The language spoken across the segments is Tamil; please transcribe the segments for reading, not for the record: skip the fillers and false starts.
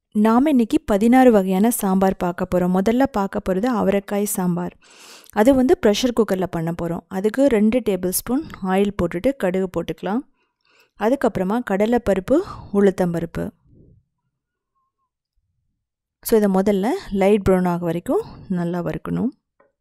நாம் இன்றைக்கி 16 வகையான சாம்பார் பார்க்க போகிறோம். முதல்ல பார்க்க போகிறது அவரைக்காய் சாம்பார். அது வந்து ப்ரெஷர் குக்கரில் பண்ண போகிறோம். அதுக்கு 2 டேபிள் ஸ்பூன் ஆயில் போட்டுட்டு கடுகு போட்டுக்கலாம். அதுக்கப்புறமா கடலைப்பருப்பு, உளுத்தம்பருப்பு. ஸோ இதை முதல்ல லைட் ப்ரௌன் ஆக வரைக்கும் நல்லா வறுக்கணும்.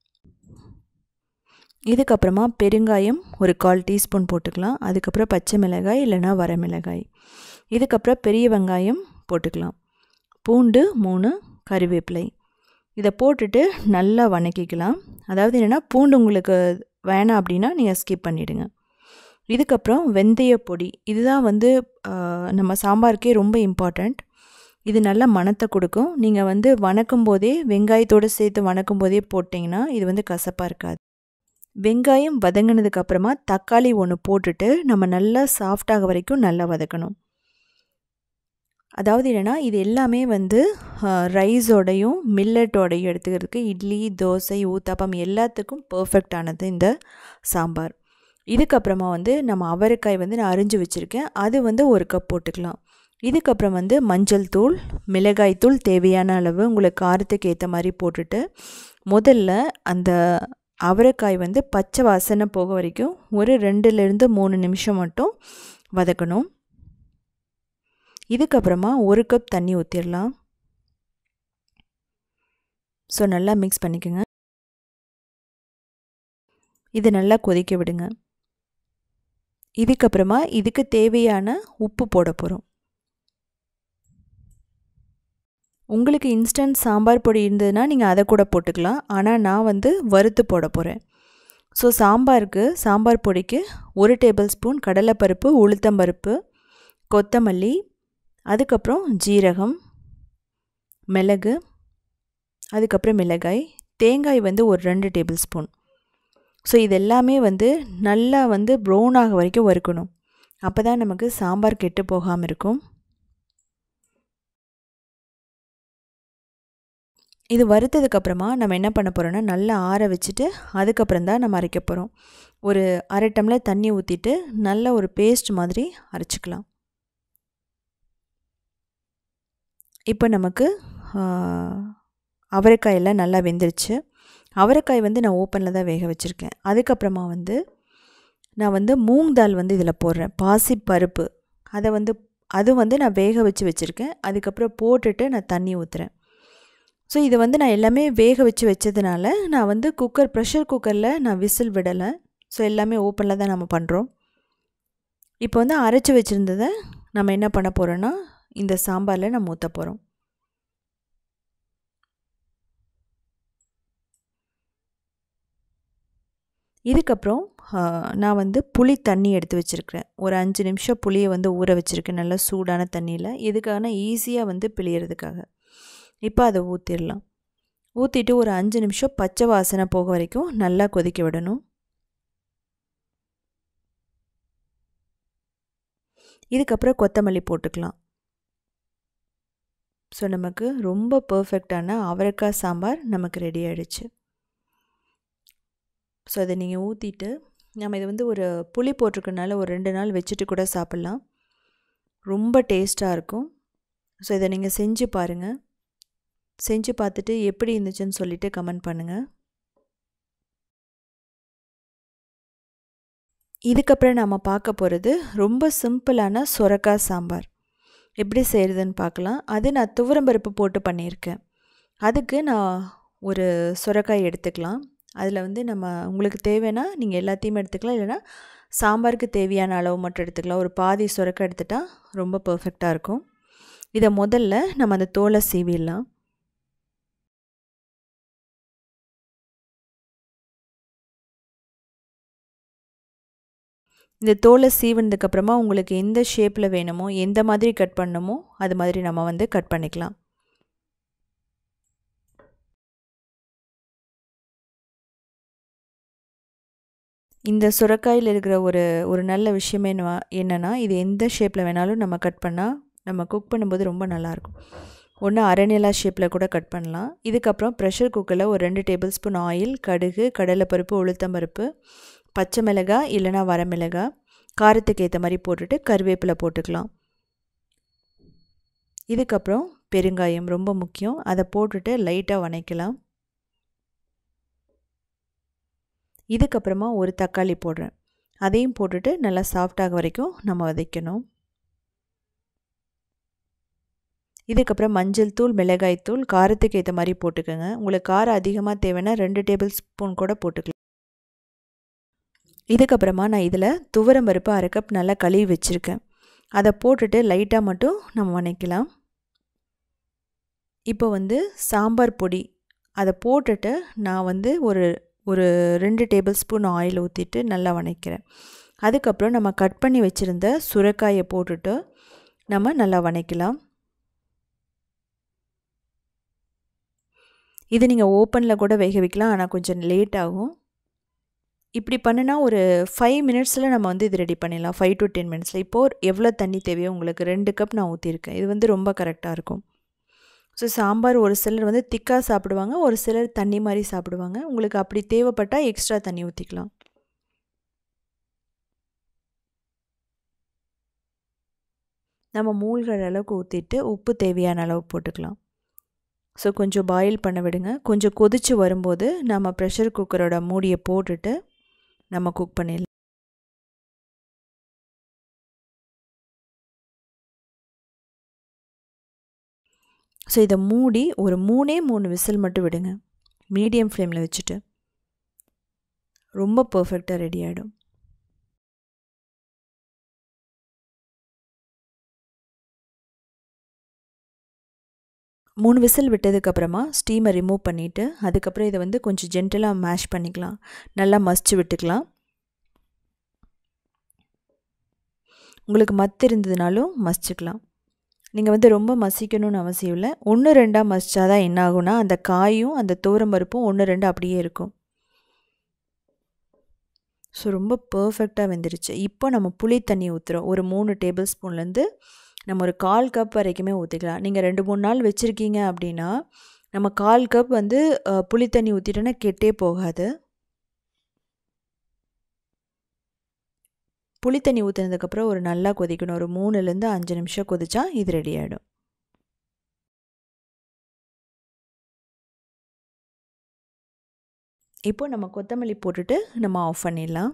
இதுக்கப்புறமா பெருங்காயம் ஒரு 1/4 டீஸ்பூன் போட்டுக்கலாம். அதுக்கப்புறம் பச்சை மிளகாய் இல்லைனா வரமிளகாய். இதுக்கப்புறம் பெரிய வெங்காயம் போட்டுக்கலாம். பூண்டு 3, கறிவேப்பிலை. இதை போட்டுட்டு நல்லா வணக்கிக்கலாம். அதாவது என்னென்னா பூண்டு உங்களுக்கு வேணாம் அப்படின்னா நீங்கள் ஸ்கிப் பண்ணிவிடுங்க. இதுக்கப்புறம் வெந்தய பொடி. இதுதான் வந்து நம்ம சாம்பாருக்கே ரொம்ப இம்பார்ட்டண்ட். இது நல்லா மணத்தை கொடுக்கும். நீங்கள் வந்து வணக்கும் போதே வெங்காயத்தோடு சேர்த்து வணக்கும் போதே போட்டிங்கன்னா இது வந்து கசப்பாக இருக்காது. வெங்காயம் வதங்கினதுக்கப்புறமா தக்காளி 1 போட்டுட்டு நம்ம நல்லா சாஃப்டாக வரைக்கும் நல்லா வதக்கணும். அதாவது என்னென்னா இது எல்லாமே வந்து ரைஸோடையும் மில்லட்டோடையும் எடுத்துக்கிறதுக்கு இட்லி, தோசை, ஊத்தாப்பம் எல்லாத்துக்கும் பர்ஃபெக்டானது இந்த சாம்பார். இதுக்கப்புறமா வந்து நம்ம அவரைக்காய் வந்து நான் அரிஞ்சு வச்சுருக்கேன். அது வந்து 1 கப் போட்டுக்கலாம். இதுக்கப்புறம் வந்து மஞ்சள் தூள், மிளகாய் தூள் தேவையான அளவு உங்களுக்கு காரத்துக்கு ஏற்ற மாதிரி போட்டுட்டு முதல்ல அந்த அவரைக்காய் வந்து பச்சை வாசனை போக வரைக்கும் ஒரு 2லேருந்து 3 நிமிஷம் மட்டும் வதக்கணும். இதுக்கப்புறமா 1 கப் தண்ணி ஊற்றிடலாம். ஸோ நல்லா மிக்ஸ் பண்ணிக்கோங்க. இது நல்லா கொதிக்க விடுங்க. இதுக்கப்புறமா இதுக்கு தேவையான உப்பு போட போகிறோம். உங்களுக்கு இன்ஸ்டன்ட் சாம்பார் பொடி இருந்ததுன்னா நீங்கள் அதை கூட போட்டுக்கலாம். ஆனால் நான் வந்து வறுத்து போட போகிறேன். ஸோ சாம்பார் பொடிக்கு 1 டேபிள் ஸ்பூன் கடலைப்பருப்பு, உளுத்தம்பருப்பு, கொத்தமல்லி, அதுக்கப்புறம் ஜீரகம், மிளகு, அதுக்கப்புறம் மிளகாய், தேங்காய் வந்து ஒரு 2 டேபிள் ஸ்பூன். ஸோ இது எல்லாமே வந்து நல்லா வந்து ப்ரௌன் ஆக வரைக்கும் வறுக்கணும். அப்போ தான் நமக்கு சாம்பார் கெட்டு போகாமல் இருக்கும். இது வறுத்ததுக்கப்புறமா நம்ம என்ன பண்ண போகிறோன்னா நல்லா ஆற வச்சுட்டு அதுக்கப்புறம் தான் நம்ம அரைக்க போகிறோம். ஒரு 1/2 டம்ளர் தண்ணி ஊற்றிட்டு நல்ல ஒரு பேஸ்ட் மாதிரி அரைச்சிக்கலாம். இப்போ நமக்கு அவரைக்காயெல்லாம் நல்லா வெந்துருச்சு. அவரைக்காய் வந்து நான் ஓப்பனில் தான் வேக வச்சுருக்கேன். அதுக்கப்புறமா வந்து நான் வந்து மூங் தால் வந்து இதில் போடுறேன். பாசி பருப்பு அது வந்து நான் வேக வச்சுருக்கேன். அதுக்கப்புறம் போட்டுட்டு நான் தண்ணி ஊற்றுறேன். ஸோ இது வந்து நான் எல்லாமே வேக வச்சதுனால நான் வந்து ப்ரெஷர் குக்கரில் நான் விசில் விடலை. ஸோ எல்லாமே ஓப்பனில் தான் நம்ம பண்ணுறோம். இப்போ வந்து அரைச்சி வச்சுருந்ததை நம்ம என்ன பண்ண போகிறோன்னா இந்த சாம்பாரில் நம்ம ஊற்ற போகிறோம். இதுக்கப்புறம் நான் வந்து புளி தண்ணி எடுத்து வச்சுருக்கிறேன். ஒரு 5 நிமிஷம் புளியை வந்து ஊற வச்சுருக்கேன் நல்லா சூடான தண்ணியில். இதுக்கான ஈஸியாக வந்து பிழியறதுக்காக. இப்போ அதை ஊற்றிடலாம். ஊற்றிட்டு ஒரு 5 நிமிஷம் பச்சை வாசனை போக வரைக்கும் நல்லா கொதிக்க விடணும். இதுக்கப்புறம் கொத்தமல்லி போட்டுக்கலாம். ஸோ நமக்கு ரொம்ப பர்ஃபெக்டான அவரைக்காய் சாம்பார் நமக்கு ரெடி ஆகிடுச்சு. ஸோ அதை நீங்கள் ஊற்றிட்டு நம்ம இது வந்து ஒரு புளி போட்டிருக்கனால ஒரு 2 நாள் வச்சுட்டு கூட சாப்பிட்லாம். ரொம்ப டேஸ்ட்டாக இருக்கும். ஸோ இதை நீங்கள் செஞ்சு பாருங்கள். செஞ்சு பார்த்துட்டு எப்படி இருந்துச்சுன்னு சொல்லிவிட்டு கமெண்ட் பண்ணுங்கள். இதுக்கப்புறம் நம்ம பார்க்க போகிறது ரொம்ப சிம்பிளான சுரைக்காய் சாம்பார். எப்படி செய்கிறதுன்னு பார்க்கலாம். அது நான் துவரம்பருப்பு போட்டு பண்ணியிருக்கேன். அதுக்கு நான் ஒரு சுரைக்காய் எடுத்துக்கலாம். அதில் வந்து உங்களுக்கு தேவைன்னா நீங்கள் எல்லாத்தையுமே எடுத்துக்கலாம். இல்லைனா சாம்பாருக்கு தேவையான அளவு மட்டும் எடுத்துக்கலாம். ஒரு பாதி சுரைக்காய் எடுத்துட்டால் ரொம்ப பர்ஃபெக்டாக இருக்கும். இதை முதல்ல நம்ம அந்த தோலை சீவிடலாம். இந்த தோலை சீவினதுக்கப்புறமா உங்களுக்கு எந்த ஷேப்பில் வேணுமோ எந்த மாதிரி கட் பண்ணணுமோ அது மாதிரி நம்ம வந்து கட் பண்ணிக்கலாம். இந்த சுரைக்காயில் இருக்கிற ஒரு நல்ல விஷயம் என்னென்னா இது எந்த ஷேப்பில் வேணாலும் நம்ம கட் பண்ணால் நம்ம குக் பண்ணும்போது ரொம்ப நல்லாயிருக்கும். ஒன்று அரைநிலா ஷேப்பில் கூட கட் பண்ணலாம். இதுக்கப்புறம் ப்ரெஷர் குக்கரில் ஒரு 2 டேபிள் ஸ்பூன் ஆயில், கடுகு, கடலைப்பருப்பு, உளுத்தம்பருப்பு, பச்சை மிளகாய் இல்லைனா வரமிளகாய், காரத்துக்கு ஏற்ற மாதிரி போட்டுட்டு கறிவேப்பிலை போட்டுக்கலாம். இதுக்கப்புறம் பெருங்காயம் ரொம்ப முக்கியம். அதை போட்டுட்டு லைட்டாக வதக்கலாம். இதுக்கப்புறமா ஒரு தக்காளி போடுறேன். அதையும் போட்டுட்டு நல்லா சாஃப்டாக வரைக்கும் நம்ம வதக்கணும். இதுக்கப்புறம் மஞ்சள் தூள், மிளகாய் தூள் காரத்துக்கு ஏற்ற மாதிரி போட்டுக்கோங்க. உங்களுக்கு காரம் அதிகமாக தேவைன்னா 2 டேபிள் ஸ்பூன் கூட போட்டுக்கலாம். இதுக்கப்புறமா நான் இதில் துவரம் பருப்பு 1/2 கப் நல்லா கழுவி வச்சுருக்கேன். அதை போட்டுட்டு லைட்டாக மட்டும் நம்ம வதக்கலாம். இப்போ சாம்பார் பொடி அதை போட்டுட்டு நான் ஒரு 2 டேபிள் ஸ்பூன் ஆயில் ஊற்றிட்டு நல்லா வதக்கிறேன். அதுக்கப்புறம் நம்ம கட் பண்ணி வச்சுருந்த சுரைக்காயை போட்டுட்டு நம்ம நல்லா வதக்கலாம். இது நீங்கள் ஓப்பனில் கூட வேக வைக்கலாம், ஆனால் கொஞ்சம் லேட் ஆகும். இப்படி பண்ணுனா ஒரு 5 மினிட்ஸில் நம்ம இது ரெடி பண்ணிடலாம். 5 to 10 மினிட்ஸில். இப்போது எவ்வளோ தண்ணி தேவையோ உங்களுக்கு 2 கப் நான் ஊற்றிருக்கேன். இது ரொம்ப கரெக்டாக இருக்கும். ஸோ சாம்பார் ஒரு சிலர் திக்காக சாப்பிடுவாங்க, ஒரு சிலர் தண்ணி மாதிரி சாப்பிடுவாங்க. உங்களுக்கு அப்படி தேவைப்பட்டால் எக்ஸ்ட்ரா தண்ணி ஊற்றிக்கலாம். நம்ம மூழ்கிற அளவுக்கு ஊற்றிட்டு உப்பு தேவையான அளவு போட்டுக்கலாம். ஸோ கொஞ்சம் பாயில் பண்ண விடுங்க. கொஞ்சம் கொதித்து வரும்போது நம்ம ப்ரெஷர் குக்கரோட மூடியை போட்டுட்டு நம்ம குக் பண்ணிடலாம். ஸோ இதை மூடி ஒரு 3 விசில் மட்டும் விடுங்க, மீடியம் ஃப்ளேமில் வச்சுட்டு. ரொம்ப பர்ஃபெக்டாக ரெடி ஆகிடும். மூணு விசில் விட்டதுக்கப்புறமா ஸ்டீமை ரிமூவ் பண்ணிவிட்டு அதுக்கப்புறம் இதை கொஞ்சம் ஜென்டலாக மேஷ் பண்ணிக்கலாம். நல்லா மசிச்சு விட்டுக்கலாம். உங்களுக்கு மத்து இருந்ததுனாலும் மசிச்சுக்கலாம். நீங்கள் ரொம்ப மசிக்கணும்னு அவசியம் இல்லை. 1-2 மசிச்சாதான் என்ன ஆகும்னா அந்த காயும் அந்த துவரம்பருப்பும் 1-2 அப்படியே இருக்கும். ஸோ ரொம்ப பர்ஃபெக்டாக வெந்துருச்சு. இப்போ நம்ம புளி தண்ணி ஊற்றுறோம். ஒரு 3 டேபிள் ஸ்பூன்லேருந்து நம்ம ஒரு 1/4 கப் வரைக்குமே ஊற்றிக்கலாம். நீங்கள் 2-3 நாள் வச்சுருக்கீங்க அப்படின்னா நம்ம 1/4 கப் புளி தண்ணி ஊற்றிட்டோன்னா கெட்டே போகாது. புளி தண்ணி ஊற்றினதுக்கப்புறம் ஒரு நல்லா கொதிக்கணும். ஒரு 3-5 நிமிஷம் கொதிச்சா இது ரெடி ஆகிடும். இப்போ நம்ம கொத்தமல்லி போட்டுட்டு நம்ம ஆஃப் பண்ணிடலாம்.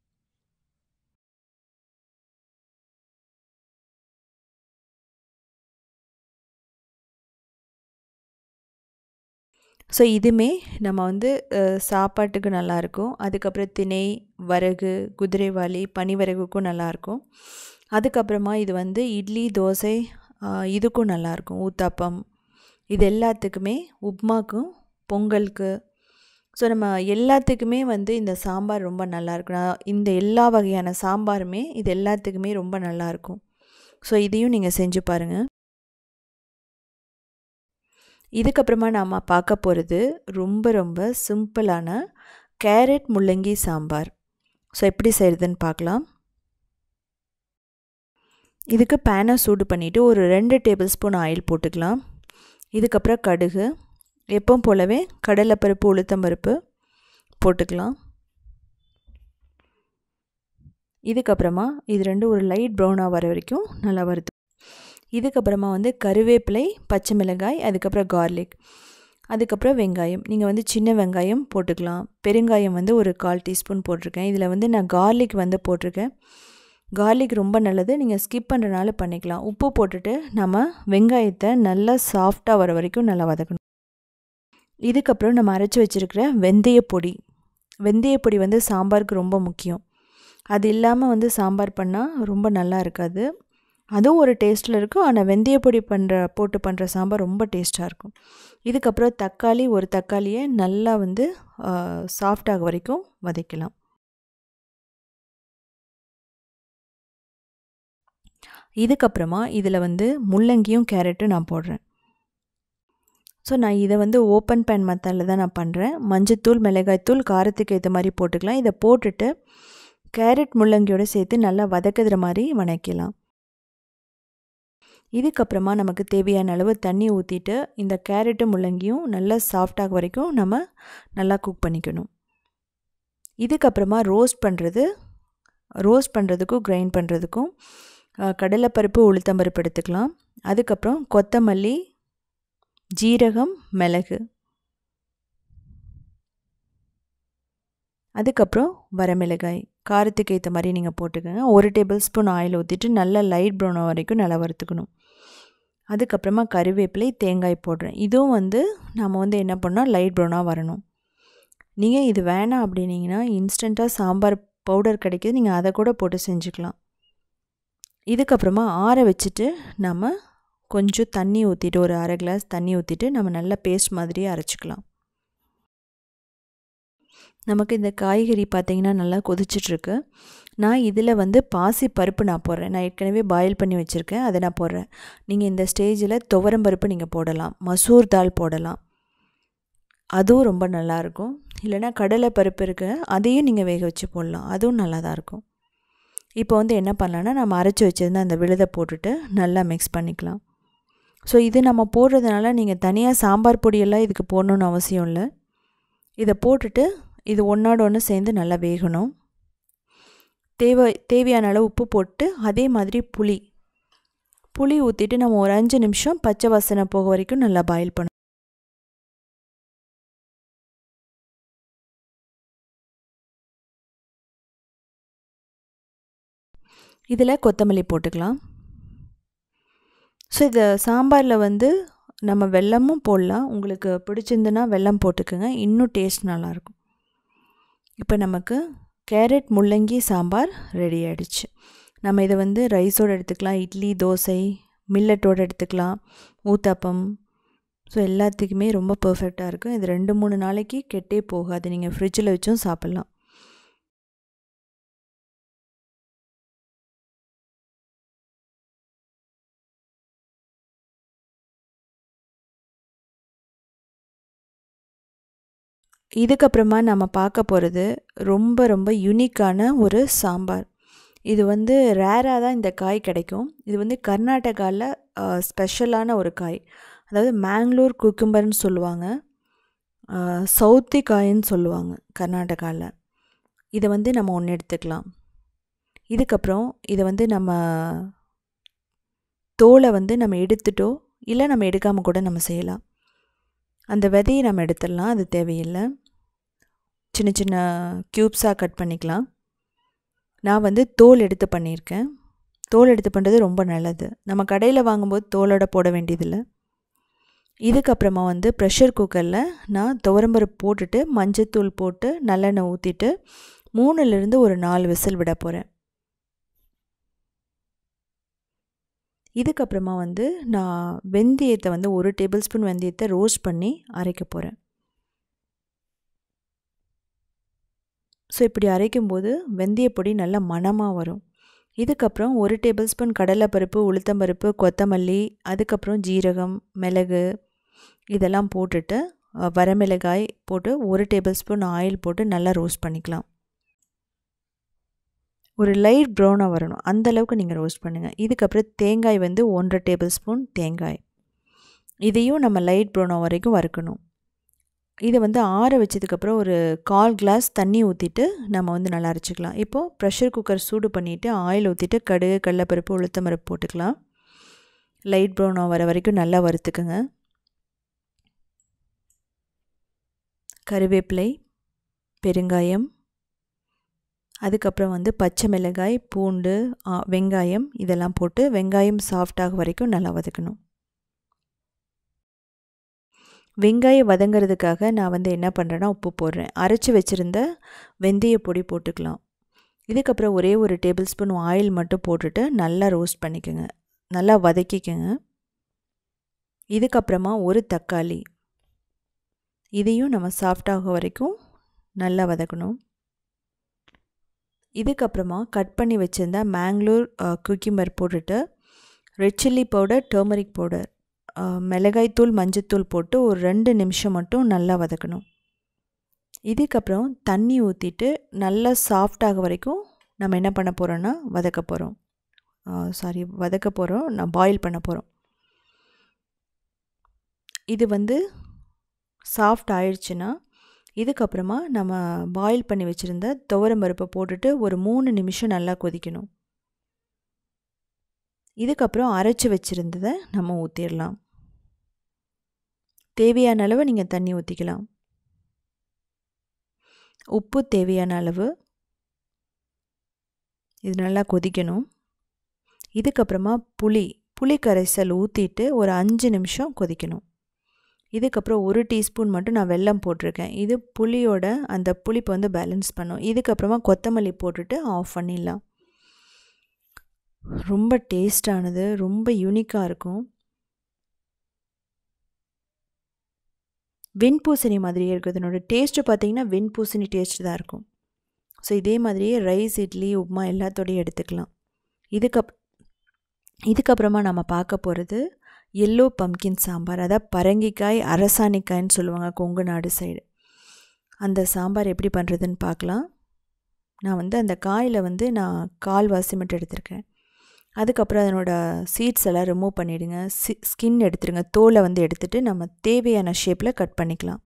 ஸோ இதுவுமே நம்ம சாப்பாட்டுக்கு நல்லாயிருக்கும். அதுக்கப்புறம் திணை, வரகு, குதிரைவாலி, பனிவரகுக்கும் நல்லாயிருக்கும். அதுக்கப்புறமா இது இட்லி, தோசை இதுக்கும் நல்லாயிருக்கும். ஊத்தாப்பம் இது எல்லாத்துக்குமே, உப்மாக்கும், பொங்கலுக்கு, ஸோ நம்ம எல்லாத்துக்குமே இந்த சாம்பார் ரொம்ப நல்லாயிருக்கும். இந்த எல்லா வகையான சாம்பாருமே இது எல்லாத்துக்குமே ரொம்ப நல்லாயிருக்கும். ஸோ இதையும் நீங்கள் செஞ்சு பாருங்கள். இதுக்கப்புறமா நாம் பார்க்க போகிறது ரொம்ப சிம்பிளான கேரட் முள்ளங்கி சாம்பார். ஸோ எப்படி செய்கிறதுன்னு பார்க்கலாம். இதுக்கு பேனை சூடு பண்ணிவிட்டு ஒரு 2 டேபிள் ஸ்பூன் ஆயில் போட்டுக்கலாம். இதுக்கப்புறம் கடுகு, எப்பவும் போலவே கடலைப்பருப்பு, உளுத்தம்பருப்பு போட்டுக்கலாம். இதுக்கப்புறமா இது ரெண்டும் ஒரு லைட் ப்ரௌனாக வர வரைக்கும் நல்லா வருது. இதுக்கப்புறமா கருவேப்பிலை, பச்சை மிளகாய், அதுக்கப்புறம் கார்லிக், அதுக்கப்புறம் வெங்காயம். நீங்கள் சின்ன வெங்காயம் போட்டுக்கலாம். பெருங்காயம் ஒரு 1/4 டீஸ்பூன் போட்டிருக்கேன். இதில் நான் கார்லிக் போட்டிருக்கேன். கார்லிக் ரொம்ப நல்லது, நீங்கள் ஸ்கிப் பண்ணுறனால பண்ணிக்கலாம். உப்பு போட்டுட்டு நம்ம வெங்காயத்தை நல்லா சாஃப்டாக வர வரைக்கும் நல்லா வதக்கணும். இதுக்கப்புறம் நம்ம அரைச்சி வச்சுருக்கிற வெந்தயப்பொடி. வெந்தயப்பொடி சாம்பாருக்கு ரொம்ப முக்கியம். அது இல்லாமல் சாம்பார் பண்ணால் ரொம்ப நல்லா இருக்காது. அதுவும் ஒரு டேஸ்ட்டில் இருக்கும், ஆனால் வெந்தயப்பொடி போட்டு பண்ணுற சாம்பார் ரொம்ப டேஸ்ட்டாக இருக்கும். இதுக்கப்புறம் தக்காளி, ஒரு தக்காளியை நல்லா சாஃப்டாக வரைக்கும் வதக்கலாம். இதுக்கப்புறமா இதில் முள்ளங்கியும் கேரட்டும் நான் போடுறேன். ஸோ நான் இதை ஓப்பன் பேன் மெத்தடில் தான் நான் பண்ணுறேன். மஞ்சத்தூள், மிளகாய்த்தூள் காரத்துக்கு ஏற்ற மாதிரி போட்டுக்கலாம். இதை போட்டுட்டு கேரட் முள்ளங்கியோடு சேர்த்து நல்லா வதக்குற மாதிரி வதக்கலாம். இதுக்கப்புறமா நமக்கு தேவையான அளவு தண்ணி ஊற்றிட்டு இந்த கேரட்டும் முள்ளங்கியும் நல்லா சாஃப்டாக வரைக்கும் நம்ம நல்லா குக் பண்ணிக்கணும். இதுக்கப்புறமா ரோஸ்ட் பண்ணுறதுக்கும் கிரைண்ட் பண்ணுறதுக்கும் கடலைப்பருப்பு, உளுத்தம்பருப்பு எடுத்துக்கலாம். அதுக்கப்புறம் கொத்தமல்லி, ஜீரகம், மிளகு, அதுக்கப்புறம் வரமிளகாய் காரத்துக்கு ஏற்ற மாதிரி நீங்கள் போட்டுக்கோங்க. 1 டேபிள் ஸ்பூன் ஆயில் ஊற்றிட்டு நல்லா லைட் ப்ரௌன் வரைக்கும் நல்லா வறுத்துக்கணும். அதுக்கப்புறமா கறிவேப்பிலை, தேங்காய் போடுறேன். இதுவும் நம்ம என்ன பண்ணால் லைட் ப்ரௌனாக வரணும். நீங்கள் இது வேணாம் அப்படின்னீங்கன்னா இன்ஸ்டண்ட்டாக சாம்பார் பவுடர் கிடைக்கிது, நீங்கள் அதை கூட போட்டு செஞ்சுக்கலாம். இதுக்கப்புறமா ஆற வச்சுட்டு நம்ம கொஞ்சம் தண்ணி ஊற்றிட்டு ஒரு 1/2 கிளாஸ் தண்ணி ஊற்றிட்டு நம்ம நல்லா பேஸ்ட் மாதிரியே அரைச்சிக்கலாம். நமக்கு இந்த காய்கறி பார்த்திங்கன்னா நல்லா கொதிச்சிட்ருக்கு. நான் இதில் பாசி பருப்பு நான் போடுறேன். நான் ஏற்கனவே பாயில் பண்ணி வச்சுருக்கேன், அதை நான் போடுறேன். நீங்கள் இந்த ஸ்டேஜில் துவரம் பருப்பு நீங்கள் போடலாம், மசூர் தால் போடலாம், அதுவும் ரொம்ப நல்லாயிருக்கும். இல்லைனா கடலை பருப்பு இருக்குது, அதையும் நீங்கள் வேக வச்சு போடலாம், அதுவும் நல்லா தான் இருக்கும். இப்போ என்ன பண்ணலான்னா நம்ம அரைச்சி வச்சுருந்த அந்த விழுதை போட்டுட்டு நல்லா மிக்ஸ் பண்ணிக்கலாம். ஸோ இது நம்ம போடுறதுனால நீங்கள் தனியாக சாம்பார் பொடியெல்லாம் இதுக்கு போடணுன்னு அவசியம் இல்லை. இதை போட்டுட்டு இது ஒன்றோட ஒன்று சேர்ந்து நல்லா வேகணும். தேவையான அளவு உப்பு போட்டு அதே மாதிரி புளி ஊற்றிட்டு நம்ம ஒரு 5 நிமிஷம் பச்சை வாசனை போக வரைக்கும் நல்லா பாயில் பண்ணணும். இதில் கொத்தமல்லி போட்டுக்கலாம். ஸோ இந்த சாம்பாரில் நம்ம வெல்லமும் போடலாம், உங்களுக்கு பிடிச்சிருந்துன்னா வெல்லம் போட்டுக்கோங்க, இன்னும் டேஸ்ட் நல்லாயிருக்கும். இப்போ நமக்கு கேரட் முள்ளங்கி சாம்பார் ரெடி ஆகிடுச்சு. நம்ம இதை ரைஸோடு எடுத்துக்கலாம், இட்லி, தோசை, மில்லட்டோடு எடுத்துக்கலாம், ஊத்தாப்பம், ஸோ எல்லாத்துக்குமே ரொம்ப பர்ஃபெக்டாக இருக்கும். இது 2-3 நாளைக்கு கெட்டே போகாது, நீங்கள் ஃப்ரிட்ஜில் வச்சும் சாப்பிட்லாம். இதுக்கப்புறமா நம்ம பார்க்க போகிறது ரொம்ப ரொம்ப யூனிக்கான ஒரு சாம்பார். இது ரேராக தான் இந்த காய் கிடைக்கும். இது கர்நாடகாவில் ஸ்பெஷலான ஒரு காய். அதாவது மேங்களூர் குக்கும்பர்னு சொல்லுவாங்க, சவுத்திக்காயின்னு சொல்லுவாங்க கர்நாடகாவில். இதை நம்ம ஒன்று எடுத்துக்கலாம். இதுக்கப்புறம் இதை நம்ம தோலை நம்ம எடுத்துட்டோ இல்லை நம்ம எடுக்காமல் கூட நம்ம செய்யலாம். அந்த விதையை நம்ம எடுத்துடலாம், அது தேவையில்லை. சின்ன சின்ன க்யூப்ஸாக கட் பண்ணிக்கலாம். நான் தோல் எடுத்து பண்ணியிருக்கேன். தோல் எடுத்து பண்ணுறது ரொம்ப நல்லது. நம்ம கடையில் வாங்கும்போது தோலோட போட வேண்டியதில்லை. இதுக்கப்புறமா ப்ரெஷர் குக்கரில் நான் துவரம்பருப்பு போட்டுட்டு மஞ்சத்தூள் போட்டு நல்லெண்ணெய் ஊற்றிட்டு 3லிருந்து ஒரு 4 விசில் விட போகிறேன். இதுக்கப்புறமா நான் வெந்தயத்தை 1 டேபிள் ஸ்பூன் வெந்தயத்தை ரோஸ்ட் பண்ணி அரைக்க போகிறேன். ஸோ இப்படி அரைக்கும்போது வெந்தயப்பொடி நல்லா மணமாக வரும். இதுக்கப்புறம் 1 டேபிள் ஸ்பூன் கடலைப்பருப்பு, உளுத்தம்பருப்பு, கொத்தமல்லி, அதுக்கப்புறம் ஜீரகம், மிளகு இதெல்லாம் போட்டுட்டு வரமிளகாய் போட்டு 1 டேபிள் ஸ்பூன் ஆயில் போட்டு நல்லா ரோஸ்ட் பண்ணிக்கலாம். ஒரு லைட் ப்ரௌனாக வரணும், அந்தளவுக்கு நீங்கள் ரோஸ்ட் பண்ணுங்கள். இதுக்கப்புறம் தேங்காய் 1 டேபிள் ஸ்பூன் தேங்காய், இதையும் நம்ம லைட் ப்ரௌனாக வரைக்கும் வறுக்கணும். இதை ஆற வச்சதுக்கப்புறம் ஒரு 1/4 கிளாஸ் தண்ணி ஊற்றிட்டு நம்ம நல்லா அரைச்சிக்கலாம். இப்போது ப்ரெஷர் குக்கர் சூடு பண்ணிவிட்டு ஆயில் ஊற்றிட்டு கடுகு, கடலைப்பருப்பு, உளுத்தம்பருப்பு போட்டுக்கலாம். லைட் ப்ரௌனாக வர வரைக்கும் நல்லா வறுத்துக்குங்க. கறிவேப்பிலை, பெருங்காயம், அதுக்கப்புறம் பச்சை மிளகாய், பூண்டு, வெங்காயம் இதெல்லாம் போட்டு வெங்காயம் சாஃப்டாக வரைக்கும் நல்லா வதக்கணும். வெங்காயம் வதங்கிறதுக்காக நான் என்ன பண்ணுறேன்னா உப்பு போடுறேன். அரைச்சி வச்சுருந்த வெந்தய பொடி போட்டுக்கலாம். இதுக்கப்புறம் ஒரே ஒரு டேபிள் ஸ்பூன் ஆயில் மட்டும் போட்டுட்டு நல்லா ரோஸ்ட் பண்ணிக்கோங்க, நல்லா வதக்கிக்கோங்க. இதுக்கப்புறமா ஒரு தக்காளி, இதையும் நம்ம சாஃப்டாக வரைக்கும் நல்லா வதக்கணும். இதுக்கப்புறமா கட் பண்ணி வச்சுருந்த மேங்களூர் குக்கிம்பர் போட்டுட்டு red chilli powder, turmeric powder, மிளகாய்த்தூள், மஞ்சத்தூள் போட்டு ஒரு 2 நிமிஷம் மட்டும் நல்லா வதக்கணும். இதுக்கப்புறம் தண்ணி ஊற்றிட்டு நல்லா சாஃப்டாக வரைக்கும் நம்ம என்ன பண்ண போகிறோன்னா வதக்க போகிறோம், நான் பாயில் பண்ண போகிறோம். இது சாஃப்ட் ஆயிடுச்சுன்னா இதுக்கப்புறமா நம்ம பாயில் பண்ணி வச்சுருந்த துவரம் பருப்பை போட்டுட்டு ஒரு 3 நிமிஷம் நல்லா கொதிக்கணும். இதுக்கப்புறம் அரைச்சி வச்சுருந்ததை நம்ம ஊற்றிடலாம். தேவையான அளவு நீங்கள் தண்ணி ஊற்றிக்கலாம். உப்பு தேவையான அளவு. இது நல்லா கொதிக்கணும். இதுக்கப்புறமா புளி கரைசல் ஊற்றிட்டு ஒரு 5 நிமிஷம் கொதிக்கணும். இதுக்கப்புறம் 1 டீஸ்பூன் மட்டும் நான் வெல்லம் போட்டிருக்கேன். இது புளியோட அந்த புளிப்பை வந்து பேலன்ஸ் பண்ணும். இதுக்கப்புறமா கொத்தமல்லி போட்டுட்டு ஆஃப் பண்ணிடலாம். ரொம்ப டேஸ்டானது, ரொம்ப யூனிக்காக இருக்கும். வெண்பூசணி மாதிரியே இருக்குது. இதனோட டேஸ்ட்டு பார்த்திங்கன்னா வெண்பூசணி டேஸ்ட் தான் இருக்கும். ஸோ இதே மாதிரியே ரைஸ், இட்லி, உப்புமா எல்லாத்தோடையும் எடுத்துக்கலாம். இதுக்கப்புறமா நம்ம பார்க்க போகிறது எல்லோ பம்கின் சாம்பார். அதாவது பரங்கிக்காய் அரசாணிக்காய்ன்னு சொல்லுவாங்க கொங்கு நாடு சைடு. அந்த சாம்பார் எப்படி பண்ணுறதுன்னு பார்க்கலாம். நான் வந்து அந்த காயில் வந்து நான் கால்வாசி மட்டும் எடுத்திருக்கேன். அதுக்கப்புறம் அதனோட சீட்ஸ் எல்லாம் ரிமூவ் பண்ணிவிடுங்க. ஸ்கின் எடுத்துருங்க. தோலை வந்து எடுத்துகிட்டு நம்ம தேவையான ஷேப்பில் கட் பண்ணிக்கலாம்.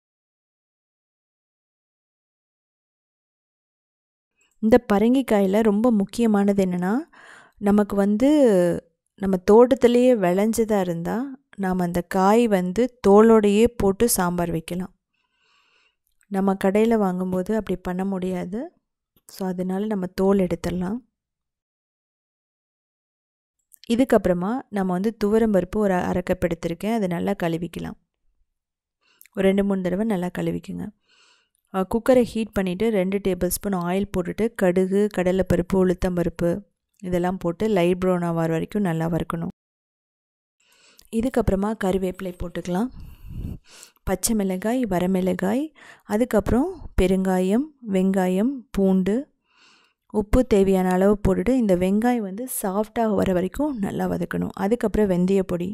இந்த பரங்கிக்காயில் ரொம்ப முக்கியமானது என்னென்னா, நமக்கு வந்து நம்ம தோட்டத்திலேயே விளைஞ்சதாக இருந்தால் நாம் அந்த காய் வந்து தோலோடையே போட்டு சாம்பார் வைக்கலாம். நம்ம கடையில் வாங்கும்போது அப்படி பண்ண முடியாது. ஸோ அதனால நம்ம தோல் எடுத்துடலாம். இதுக்கப்புறமா நம்ம வந்து துவரம்பருப்பு ஒரு 1/2 கப் எடுத்திருக்கேன். அதை நல்லா கழுவிக்கலாம். ஒரு 2-3 தடவை நல்லா கழுவிக்குங்க. குக்கரை ஹீட் பண்ணிவிட்டு 2 டேபிள் ஸ்பூன் ஆயில் போட்டுட்டு கடுகு, கடலைப்பருப்பு, உளுத்தம்பருப்பு இதெல்லாம் போட்டு லைட் ப்ரௌன் ஆகிற வரைக்கும் நல்லா வறுக்கணும். இதுக்கப்புறமா கறிவேப்பிலை போட்டுக்கலாம். பச்சை மிளகாய், வரமிளகாய், அதுக்கப்புறம் பெருங்காயம், வெங்காயம், பூண்டு, உப்பு தேவையான அளவு போட்டுட்டு இந்த வெங்காயம் வந்து சாஃப்டாக வர வரைக்கும் நல்லா வதக்கணும். அதுக்கப்புறம் வெந்தய பொடி,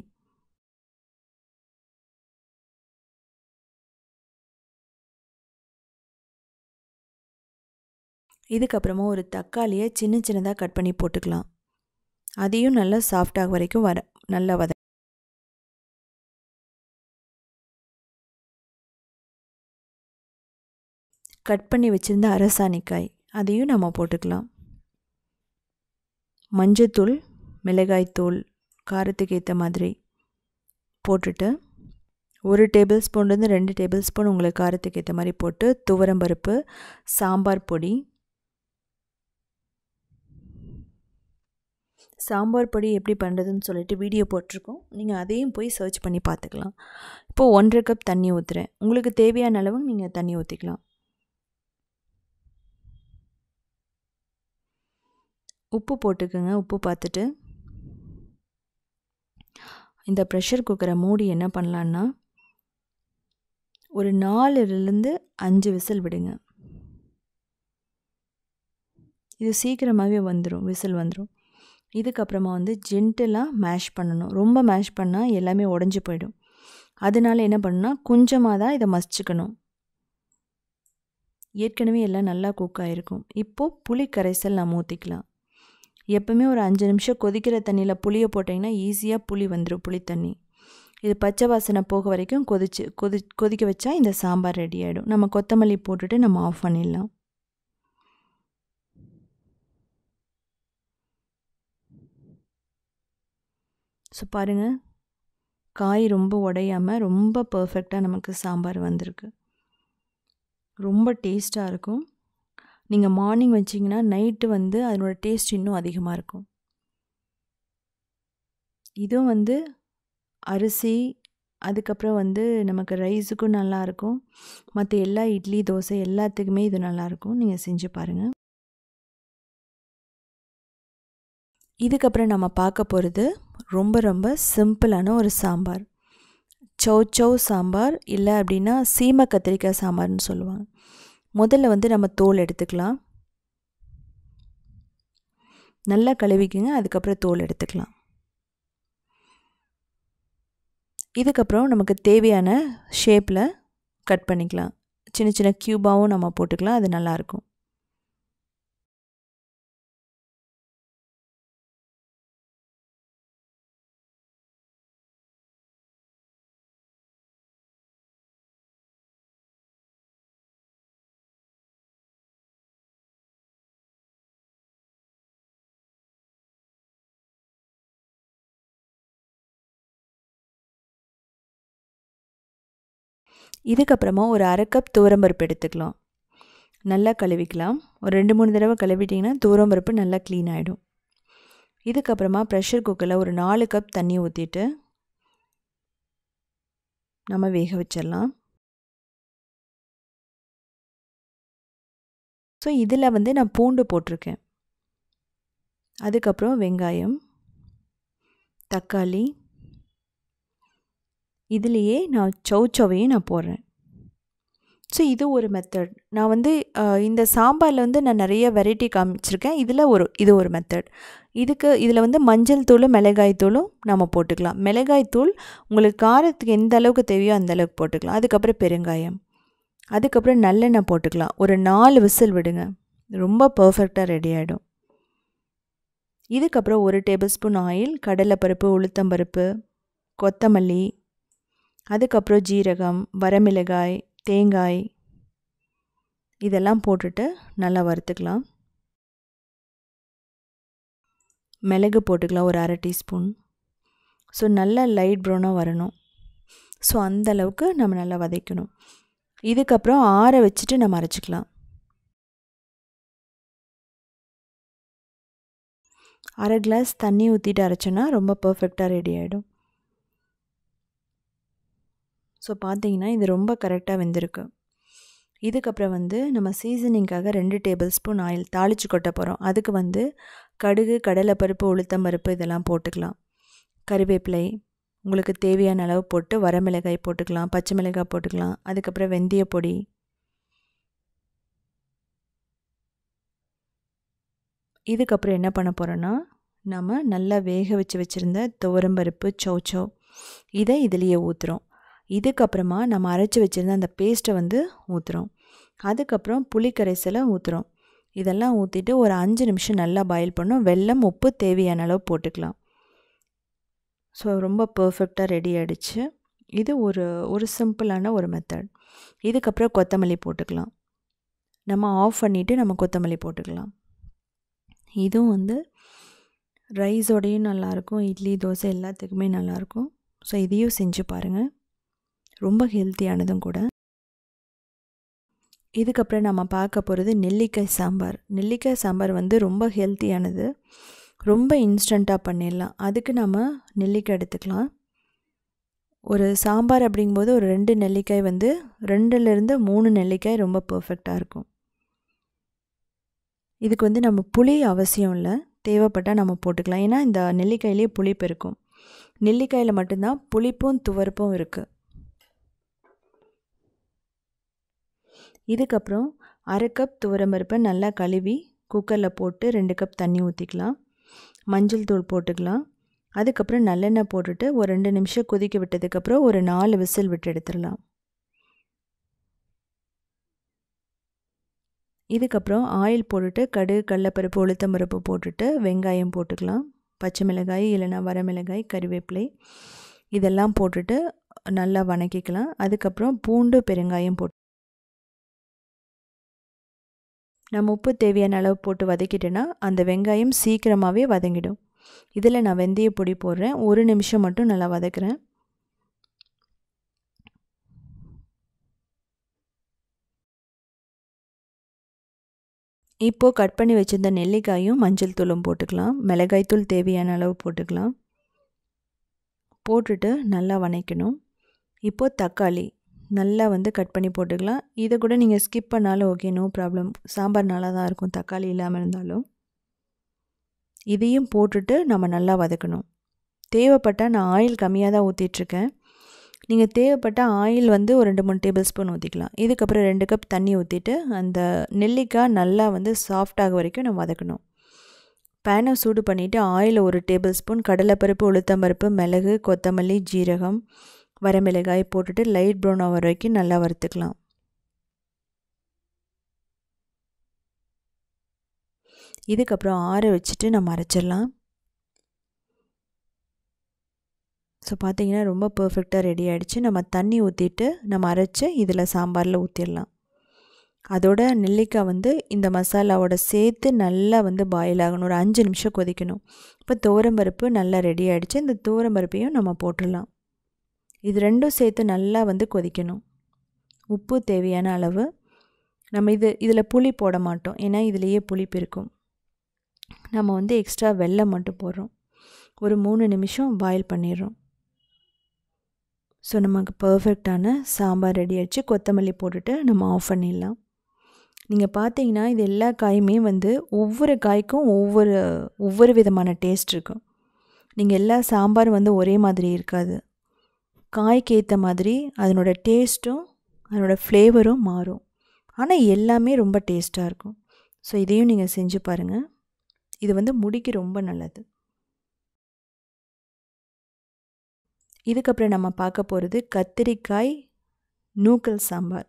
இதுக்கப்புறமா ஒரு தக்காளியை சின்ன சின்னதாக கட் பண்ணி போட்டுக்கலாம். அதையும் நல்லா சாஃப்டாக வரைக்கும் நல்லா கட் பண்ணி வச்சுருந்த அரசாணிக்காய் அதையும் நம்ம போட்டுக்கலாம். மஞ்சத்தூள், மிளகாய்த்தூள் காரத்துக்கு ஏற்ற மாதிரி போட்டுட்டு 1 டேபிள் ஸ்பூன்லேருந்து 2 டேபிள் ஸ்பூன் உங்களுக்கு காரத்துக்கு ஏற்ற மாதிரி போட்டு துவரம்பருப்பு, சாம்பார் பொடி, சாம்பார் பொடி எப்படி பண்ணுறதுன்னு சொல்லிட்டு வீடியோ போட்டிருக்கோம். நீங்கள் அதையும் போய் சர்ச் பண்ணி பார்த்துக்கலாம். இப்போது 1/2 கப் தண்ணி ஊற்றுறேன். உங்களுக்கு தேவையான அளவு நீங்கள் தண்ணி ஊற்றிக்கலாம். உப்பு போட்டுக்கோங்க. உப்பு பார்த்துட்டு இந்த ப்ரெஷர் குக்கரை மூடி என்ன பண்ணலான்னா ஒரு 4லேருந்து 5 விசில் விடுங்க. இது சீக்கிரமாகவே விசில் வந்துடும். இதுக்கப்புறமா வந்து ஜென்டலாக மேஷ் பண்ணணும். ரொம்ப மேஷ் பண்ணால் எல்லாமே உடஞ்சி போயிடும். அதனால என்ன பண்ணணும்னா கொஞ்சமாக தான் இதை மசிச்சுக்கணும். ஏற்கனவே எல்லாம் நல்லா குக் ஆகிருக்கும். இப்போது புளி கரைசல் நம்ம ஊற்றிக்கலாம். எப்பவுமே ஒரு 5 நிமிஷம் கொதிக்கிற தண்ணியில் புளியை போட்டிங்கன்னா ஈஸியாக புளி வந்துடும். புளி தண்ணி இது பச்சை வாசனை போக வரைக்கும் கொதிக்க வச்சா இந்த சாம்பார் ரெடி ஆகிடும். நம்ம கொத்தமல்லி போட்டுட்டு நம்ம ஆஃப் பண்ணிடலாம். ஸோ பாருங்கள், காய் ரொம்ப உடையாமல் ரொம்ப பர்ஃபெக்டாக நமக்கு சாம்பார் வந்திருக்கு. ரொம்ப டேஸ்ட்டாக இருக்கும். நீங்கள் மார்னிங் வச்சிங்கன்னா நைட்டு வந்து அதனோட டேஸ்ட் இன்னும் அதிகமாக இருக்கும். இதுவும் வந்து அரிசி, அதுக்கப்புறம் வந்து நமக்கு ரைஸுக்கும் நல்லாயிருக்கும். மற்ற எல்லா இட்லி, தோசை எல்லாத்துக்குமே இது நல்லாயிருக்கும். நீங்கள் செஞ்சு பாருங்கள். இதுக்கப்புறம் நம்ம பார்க்க போகிறது ரொம்ப ரொம்ப சிம்பிளான ஒரு சாம்பார். சௌ சாம்பார், இல்லை அப்படின்னா சீமா கத்திரிக்காய் சாம்பார்னு சொல்லுவாங்க. முதல்ல வந்து நம்ம தோல் எடுத்துக்கலாம். நல்லா கழுவிக்குங்க. அதுக்கப்புறம் தோல் எடுத்துக்கலாம். இதுக்கப்புறம் நமக்கு தேவையான ஷேப்பில் கட் பண்ணிக்கலாம். சின்ன சின்ன க்யூபாகவும் நம்ம போட்டுக்கலாம். அது நல்லாயிருக்கும். இதுக்கப்புறமா ஒரு அரை கப் துவரம்பருப்பு எடுத்துக்கலாம். நல்லா கழுவிக்கலாம். ஒரு 2-3 தடவை கழுவிட்டிங்கன்னா துவரம்பருப்பு நல்லா க்ளீன் ஆகிடும். இதுக்கப்புறமா ப்ரெஷர் குக்கரில் ஒரு 4 கப் தண்ணி ஊற்றிட்டு நம்ம வேக வச்சிடலாம். ஸோ இதில் வந்து நான் பூண்டு போட்டிருக்கேன். அதுக்கப்புறம் வெங்காயம், தக்காளி, இதுலேயே நான் சௌவையும் நான் போடுறேன். ஸோ இது ஒரு மெத்தட். நான் வந்து இந்த சாம்பாரில் வந்து நான் நிறைய வெரைட்டி காமிச்சிருக்கேன். இது ஒரு மெத்தட். இதில் வந்து மஞ்சள் தூளும் மிளகாய் தூளும் நம்ம போட்டுக்கலாம். மிளகாய் தூள் உங்களுக்கு காரத்துக்கு எந்த அளவுக்கு தேவையோ அந்த அளவுக்கு போட்டுக்கலாம். அதுக்கப்புறம் பெருங்காயம், அதுக்கப்புறம் நல்லெண்ணெய் போட்டுக்கலாம். ஒரு 4 விசில் விடுங்க, ரொம்ப பர்ஃபெக்டாக ரெடி ஆகிடும். இதுக்கப்புறம் 1 டேபிள் ஸ்பூன் ஆயில், கடலைப்பருப்பு, உளுத்தம்பருப்பு, கொத்தமல்லி, அதுக்கப்புறம் ஜீரகம், வரமிளகாய், தேங்காய் இதெல்லாம் போட்டுட்டு நல்லா வறுத்துக்கலாம். மிளகு போட்டுக்கலாம் ஒரு 1/2 டீஸ்பூன். ஸோ நல்லா லைட் ப்ரௌனாக வரணும். ஸோ அந்த அளவுக்கு நம்ம நல்லா வதக்கணும். இதுக்கப்புறம் ஆற வச்சுட்டு நம்ம அரைச்சிக்கலாம். அரை கிளாஸ் தண்ணி ஊற்றிட்டு அரைச்சோன்னா ரொம்ப பர்ஃபெக்டாக ரெடி ஆகிடும். ஸோ பார்த்தீங்கன்னா இது ரொம்ப கரெக்டாக வெந்திருக்கு. இதுக்கப்புறம் வந்து நம்ம சீசனிங்காக 2 டேபிள் ஸ்பூன் ஆயில் தாளித்து கொட்ட போகிறோம். அதுக்கு வந்து கடுகு, கடலைப்பருப்பு, உளுத்தம்பருப்பு இதெல்லாம் போட்டுக்கலாம். கறிவேப்பிலை உங்களுக்கு தேவையான அளவு போட்டு, வரமிளகாய் போட்டுக்கலாம், பச்சை மிளகாய் போட்டுக்கலாம். அதுக்கப்புறம் வெந்தய பொடி, இதுக்கப்புறம் என்ன பண்ண போகிறோன்னா நம்ம நல்லா வேக வச்சுருந்த துவரம்பருப்பு, சௌ இதை இதுலேயே ஊற்றுறோம். இதுக்கப்புறமா நம்ம அரைச்சி வச்சுருந்த அந்த பேஸ்ட்டை வந்து ஊற்றுறோம். அதுக்கப்புறம் புளி கரைசலை ஊற்றுறோம். இதெல்லாம் ஊற்றிட்டு ஒரு 5 நிமிஷம் நல்லா பாயில் பண்ணோம். வெல்லம், உப்பு தேவையான அளவு போட்டுக்கலாம். ஸோ ரொம்ப பர்ஃபெக்டாக ரெடி ஆகிடுச்சு. இது ஒரு சிம்பிளான ஒரு மெத்தட். இதுக்கப்புறம் கொத்தமல்லி போட்டுக்கலாம். நம்ம ஆஃப் பண்ணிவிட்டு நம்ம கொத்தமல்லி போட்டுக்கலாம். இதுவும் வந்து ரைஸோடையும் நல்லாயிருக்கும், இட்லி, தோசை எல்லாத்துக்குமே நல்லாயிருக்கும். ஸோ இதையும் செஞ்சு பாருங்கள், ரொம்ப ஹெல்த்தியானதும் கூட. இதுக்கப்புறம் நம்ம பார்க்க போகிறது நெல்லிக்காய் சாம்பார். நெல்லிக்காய் சாம்பார் வந்து ரொம்ப ஹெல்த்தியானது, ரொம்ப இன்ஸ்டண்ட்டாக பண்ணிடலாம். அதுக்கு நம்ம நெல்லிக்காய் எடுத்துக்கலாம். ஒரு சாம்பார் அப்படிங்கும்போது ஒரு 2 நெல்லிக்காய் வந்து 2லேருந்து 3 நெல்லிக்காய் ரொம்ப பர்ஃபெக்டாக இருக்கும். இதுக்கு வந்து நம்ம புளி அவசியம் இல்லை, தேவைப்பட்டால் நம்ம போட்டுக்கலாம். ஏன்னா இந்த நெல்லிக்காயிலே புளிப்பு இருக்கும். நெல்லிக்காயில் மட்டும்தான் புளிப்பும் துவர்ப்பும் இருக்குது. இதுக்கப்புறம் அரை கப் துவரம்பருப்பை நல்லா கழுவி குக்கரில் போட்டு 2 கப் தண்ணி ஊற்றிக்கலாம். மஞ்சள் தூள் போட்டுக்கலாம். அதுக்கப்புறம் நல்லெண்ணெய் போட்டுட்டு ஒரு 2 நிமிஷம் கொதிக்க விட்டதுக்கப்புறம் ஒரு 4 விசில் விட்டு எடுத்துடலாம். இதுக்கப்புறம் ஆயில் போட்டுட்டு கடுகு, கடலைப்பருப்பு, உளுத்தம்பருப்பு போட்டுட்டு வெங்காயம் போட்டுக்கலாம். பச்சை மிளகாய் இல்லைன்னா வரமிளகாய், கறிவேப்பிலை இதெல்லாம் போட்டுட்டு நல்லா வதக்கிக்கலாம். அதுக்கப்புறம் பூண்டு, பெருங்காயம் போட்டு நம்ம உப்பு தேவையான அளவு போட்டு வதக்கிட்டேன்னா அந்த வெங்காயம் சீக்கிரமாகவே வதங்கிடும். இதில் நான் வெந்தய பொடி போடுறேன். 1 நிமிஷம் மட்டும் நல்லா வதக்குறேன். இப்போது கட் பண்ணி வச்சுருந்த நெல்லிக்காயும் மஞ்சள் தூளும் போட்டுக்கலாம். மிளகாய் தூள் தேவையான அளவு போட்டுக்கலாம். போட்டுட்டு நல்லா வதக்கணும். இப்போது தக்காளி நல்லா வந்து கட் பண்ணி போட்டுக்கலாம். இதை கூட நீங்கள் ஸ்கிப் பண்ணாலும் ஓகே, நோ ப்ராப்ளம். சாம்பார் நல்லா தான் இருக்கும் தக்காளி இல்லாமல் இருந்தாலும். இதையும் போட்டுட்டு நம்ம நல்லா வதக்கணும். தேவைப்பட்டால் நான் ஆயில் கம்மியாக தான் ஊற்றிட்டுருக்கேன். நீங்கள் தேவைப்பட்டால் ஆயில் வந்து ஒரு 2-3 டேபிள் ஸ்பூன் ஊற்றிக்கலாம். இதுக்கப்புறம் 2 கப் தண்ணி ஊற்றிட்டு அந்த நெல்லிக்காய் நல்லா வந்து சாஃப்டாக வரைக்கும் நம்ம வதக்கணும். பேனை சூடு பண்ணிவிட்டு ஆயில் 1 டேபிள் ஸ்பூன், கடலைப்பருப்பு, உளுத்தம்பருப்பு, மிளகு, கொத்தமல்லி, ஜீரகம், வரமிளகாய் போட்டுட்டு லைட் ப்ரௌன் ஆகிற வரைக்கும் நல்லா வறுத்துக்கலாம். இதுக்கப்புறம் ஆற வச்சுட்டு நம்ம அரைச்சிடலாம். ஸோ பார்த்தீங்கன்னா ரொம்ப பர்ஃபெக்டாக ரெடி ஆகிடுச்சு. நம்ம தண்ணி ஊற்றிட்டு நம்ம அரைச்சி இதில் சாம்பாரில் ஊற்றிடலாம். அதோட நெல்லிக்காய் வந்து இந்த மசாலாவோட சேர்த்து நல்லா வந்து பாயில் ஆகணும். ஒரு 5 நிமிஷம் கொதிக்கணும். இப்போ துவரம்பருப்பு நல்லா ரெடி ஆகிடுச்சு. இந்த துவரம்பருப்பையும் நம்ம போட்டுடலாம். இது ரெண்டும் சேர்த்து நல்லா வந்து கொதிக்கணும். உப்பு தேவையான அளவு. நம்ம இதில் புளி போட மாட்டோம், ஏன்னா இதிலேயே புளிப்பு இருக்கும். நம்ம வந்து எக்ஸ்ட்ரா வெல்லம் மட்டும் போடுறோம். ஒரு 3 நிமிஷம் பாயில் பண்ணிடுறோம். ஸோ நமக்கு பர்ஃபெக்டான சாம்பார் ரெடி ஆகிடுச்சு. கொத்தமல்லி போட்டுட்டு நம்ம ஆஃப் பண்ணிடலாம். நீங்கள் பார்த்தீங்கன்னா இது எல்லா காயுமே வந்து ஒவ்வொரு காய்க்கும் ஒவ்வொரு விதமான டேஸ்ட் இருக்கும். நீங்கள் எல்லா சாம்பார் வந்து ஒரே மாதிரி இருக்காது. காய்க்கு ஏற்ற மாதிரி அதனோட டேஸ்ட்டும் அதனோட ஃப்ளேவரும் மாறும். ஆனால் எல்லாமே ரொம்ப டேஸ்ட்டாக இருக்கும். ஸோ இதையும் நீங்கள் செஞ்சு பாருங்கள். இது வந்து முடிக்கு ரொம்ப நல்லது. இதுக்கப்புறம் நம்ம பார்க்க போகிறது கத்திரிக்காய் நூக்கல் சாம்பார்.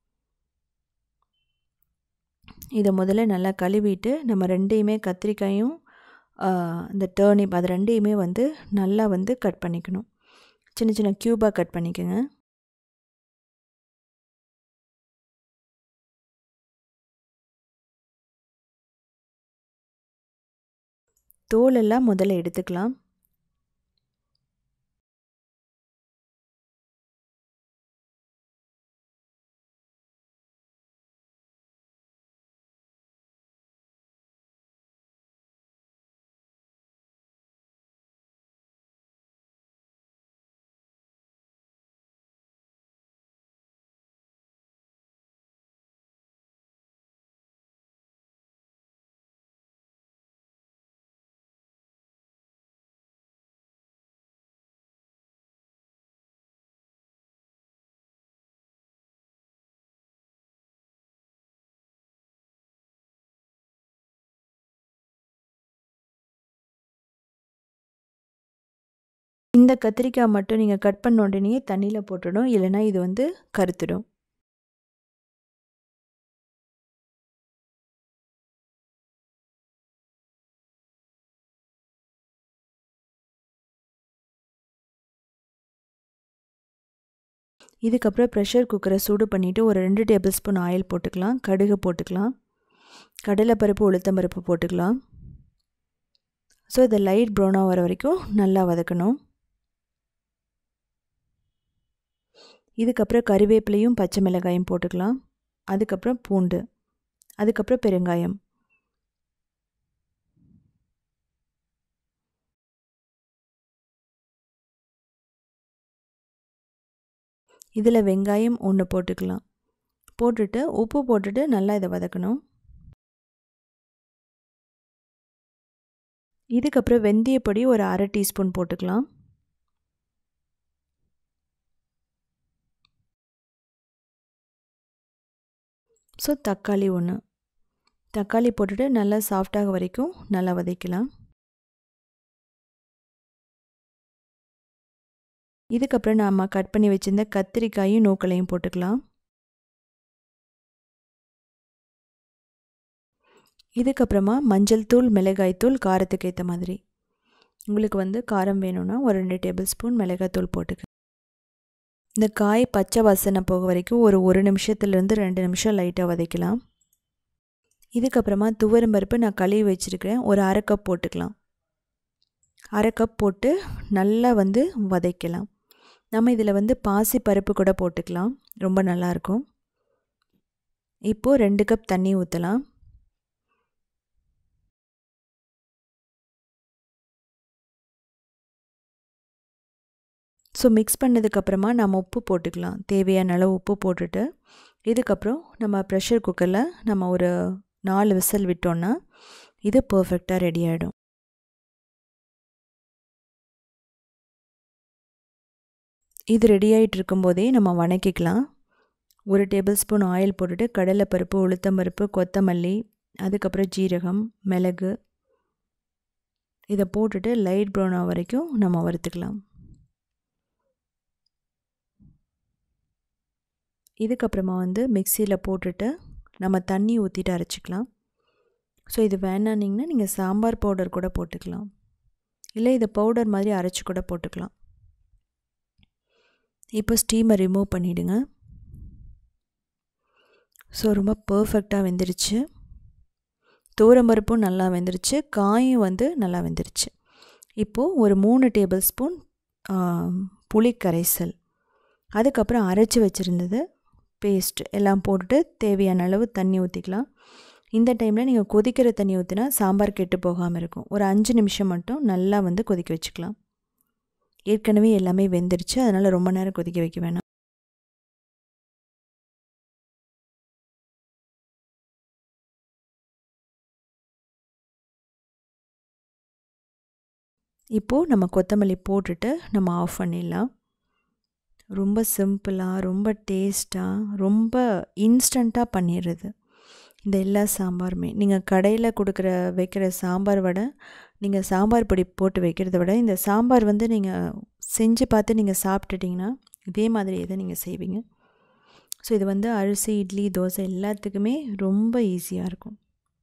இதை முதல்ல நல்லா கழுவிட்டு நம்ம ரெண்டையுமே கத்திரிக்காயும் இந்த டர்னிப் அது ரெண்டையுமே வந்து நல்லா வந்து கட் பண்ணிக்கணும். சின்ன சின்ன க்யூபாக கட் பண்ணிக்கோங்க. தோலெல்லாம் முதல்ல எடுத்துக்கலாம். இந்த கத்திரிக்காய் மட்டும் நீங்கள் கட் பண்ண உடனே தண்ணியில் போட்டுடும், இல்லைனா இது வந்து கருத்துடும். இதுக்கப்புறம் ப்ரெஷர் குக்கரை சூடு பண்ணிவிட்டு ஒரு 2 டேபிள் ஸ்பூன் ஆயில் போட்டுக்கலாம். கடுகு போட்டுக்கலாம். கடலைப்பருப்பு உளுத்தம்பருப்பு போட்டுக்கலாம். ஸோ இதை லைட் ப்ரௌனாக வர வரைக்கும் நல்லா வதக்கணும். இதுக்கப்புறம் கறிவேப்பிலையும் பச்சை மிளகாயும் போட்டுக்கலாம். அதுக்கப்புறம் பூண்டு, அதுக்கப்புறம் பெருங்காயம். இதில் வெங்காயம் 1 போட்டுக்கலாம். போட்டுட்டு உப்பு போட்டுட்டு நல்லா இதை வதக்கணும். இதுக்கப்புறம் வெந்தயப்பொடி ஒரு 1/2 டீஸ்பூன் போட்டுக்கலாம். ஸோ தக்காளி 1, தக்காளி போட்டுட்டு நல்லா சாஃப்டாக வரைக்கும் நல்லா வதக்கலாம். இதுக்கப்புறம் நாம் கட் பண்ணி வச்சுருந்த கத்திரிக்காயும் நூக்கலையும் போட்டுக்கலாம். இதுக்கப்புறமா மஞ்சள் தூள், மிளகாய் தூள் காரத்துக்கு ஏற்ற மாதிரி. உங்களுக்கு வந்து காரம் வேணும்னா ஒரு 2 டேபிள் ஸ்பூன் மிளகாய் தூள் போட்டுக்க. இந்த காய் பச்சை வாசனை போக வரைக்கும் ஒரு 1 நிமிஷத்துலேருந்து 2 நிமிஷம் லைட்டாக வதக்கலாம். இதுக்கப்புறமா துவரம் பருப்பு நான் கழுவி வச்சுருக்கிறேன், ஒரு 1/2 கப் போட்டுக்கலாம். 1/2 கப் போட்டு நல்லா வந்து வதக்கலாம். நம்ம இதில் வந்து பாசி பருப்பு கூட போட்டுக்கலாம், ரொம்ப நல்லாயிருக்கும். இப்போது 2 கப் தண்ணி ஊற்றலாம். ஸோ மிக்ஸ் பண்ணதுக்கப்புறமா நம்ம உப்பு போட்டுக்கலாம். தேவையான அளவு உப்பு போட்டுட்டு இதுக்கப்புறம் நம்ம ப்ரெஷர் குக்கரில் நம்ம ஒரு 4 விசில் விட்டோன்னா இது பர்ஃபெக்டாக ரெடி ஆகிடும். இது ரெடி ஆகிட்டு இருக்கும்போதே நம்ம வணக்கிக்கலாம். 1 டேபிள் ஸ்பூன் ஆயில் போட்டுட்டு கடலைப்பருப்பு, உளுத்தம்பருப்பு, கொத்தமல்லி, அதுக்கப்புறம் ஜீரகம், மிளகு இதை போட்டுட்டு லைட் ப்ரௌன் ஆக வரைக்கும் நம்ம வறுத்துக்கலாம். இதுக்கப்புறமா வந்து மிக்சியில் போட்டுட்டு நம்ம தண்ணி ஊற்றிட்டு அரைச்சிக்கலாம். ஸோ இது வேணானிங்கன்னா நீங்கள் சாம்பார் பவுடர் கூட போட்டுக்கலாம், இல்லை இதை பவுடர் மாதிரி அரைச்சி கூட போட்டுக்கலாம். இப்போ ஸ்டீமை ரிமூவ் பண்ணிவிடுங்க. ஸோ ரொம்ப பர்ஃபெக்டாக வெந்துருச்சு. துவரம்பருப்பும் நல்லா வெந்துருச்சு, காயும் வந்து நல்லா வெந்துருச்சு. இப்போது ஒரு 3 டேபிள் ஸ்பூன் புளி கரைசல், அதுக்கப்புறம் அரைச்சி வச்சுருந்தது பேஸ்ட் எல்லாம் போட்டுட்டு தேவையான அளவு தண்ணி ஊற்றிக்கலாம். இந்த டைமில் நீங்கள் கொதிக்கிற தண்ணி ஊற்றினா சாம்பார் கெட்டு போகாமல் இருக்கும். ஒரு 5 நிமிஷம் மட்டும் நல்லா வந்து கொதிக்க வச்சுக்கலாம். ஏற்கனவே எல்லாமே வெந்துருச்சு, அதனால் ரொம்ப நேரம் கொதிக்க வைக்க வேணாம். இப்போது நம்ம கொத்தமல்லி போட்டுட்டு நம்ம ஆஃப் பண்ணிடலாம். ரொம்ப சிம்பிளாக, ரொம்ப டேஸ்ட்டாக, ரொம்ப இன்ஸ்டண்ட்டாக பண்ணிடுறது இந்த எல்லா சாம்பாருமே. நீங்கள் கடையில் வைக்கிற சாம்பார் விட நீங்கள் சாம்பார் பொடி போட்டு வைக்கிறத விட இந்த சாம்பார் வந்து நீங்கள் செஞ்சு பார்த்து நீங்கள் சாப்பிட்டுட்டிங்கன்னா இதே மாதிரியே தான் நீங்கள் செய்வீங்க. ஸோ இது வந்து அரிசி, இட்லி, தோசை எல்லாத்துக்குமே ரொம்ப ஈஸியாக இருக்கும்.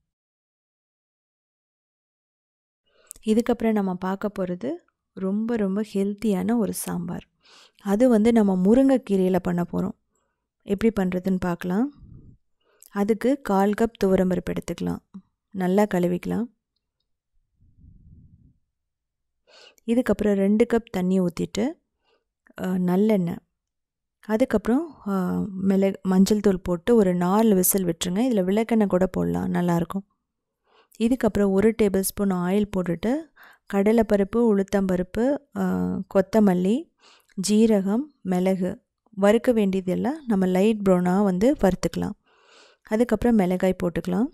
இதுக்கப்புறம் நம்ம பார்க்க போகிறது ரொம்ப ரொம்ப ஹெல்த்தியான ஒரு சாம்பார். அது வந்து நம்ம முருங்கைக்கீரையில் பண்ண போகிறோம். எப்படி பண்ணுறதுன்னு பார்க்கலாம். அதுக்கு 1/4 கப் துவரம்பருப்பு எடுத்துக்கலாம். நல்லா கழுவிக்கலாம். இதுக்கப்புறம் 2 கப் தண்ணி ஊற்றிட்டு நல்லெண்ணெய், அதுக்கப்புறம் மஞ்சள் தூள் போட்டு ஒரு 4 விசில் விட்டுருங்க. இதில் விளக்கெண்ணெய் கூட போடலாம், நல்லாயிருக்கும். இதுக்கப்புறம் 1 டேபிள் ஸ்பூன் ஆயில் போட்டுட்டு கடலைப்பருப்பு, உளுத்தம்பருப்பு, கொத்தமல்லி, ஜீரகம், மிளகு வறுக்க வேண்டியதெல்லாம் நம்ம லைட் ப்ரௌனாக வந்து வறுத்துக்கலாம். அதுக்கப்புறம் மிளகாய் போட்டுக்கலாம்.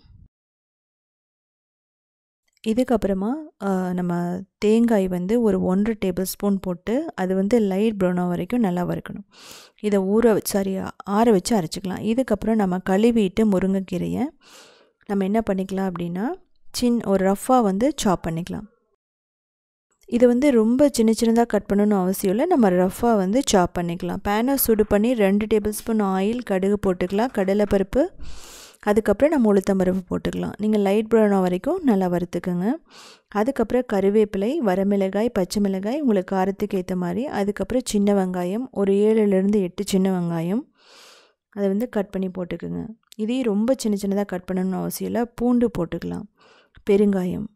இதுக்கப்புறமா நம்ம தேங்காய் வந்து ஒரு 1 டேபிள் ஸ்பூன் போட்டு அது வந்து லைட் ப்ரௌனாக வரைக்கும் நல்லா வறுக்கணும். இதை ஆற வச்சு அரைச்சிக்கலாம். இதுக்கப்புறம் நம்ம கழுவிட்டு முருங்கைக்கீரையை நம்ம என்ன பண்ணிக்கலாம் அப்படின்னா ஒரு ரஃப்பாக வந்து சாப் பண்ணிக்கலாம். இது வந்து ரொம்ப சின்னதாக கட் பண்ணணும்னு அவசியம் இல்லை. நம்ம ரஃப்பாக வந்து சாப் பண்ணிக்கலாம். பேனை சூடு பண்ணி 2 டேபிள் ஸ்பூன் ஆயில், கடுகு போட்டுக்கலாம், கடலைப்பருப்பு, அதுக்கப்புறம் நம்ம உளுத்தம்பருப்பு போட்டுக்கலாம். நீங்கள் லைட் ப்ரௌனாக வரைக்கும் நல்லா வறுத்துக்குங்க. அதுக்கப்புறம் கருவேப்பிலை, வரமிளகாய், பச்சை மிளகாய் உங்களுக்கு காரத்துக்கு ஏற்ற மாதிரி, அதுக்கப்புறம் சின்ன வெங்காயம் ஒரு 7லேருந்து 8 சின்ன வெங்காயம் அதை வந்து கட் பண்ணி போட்டுக்குங்க. இதையும் ரொம்ப சின்னதாக கட் பண்ணணும்னு அவசியம் இல்லை. பூண்டு போட்டுக்கலாம், பெருங்காயம்.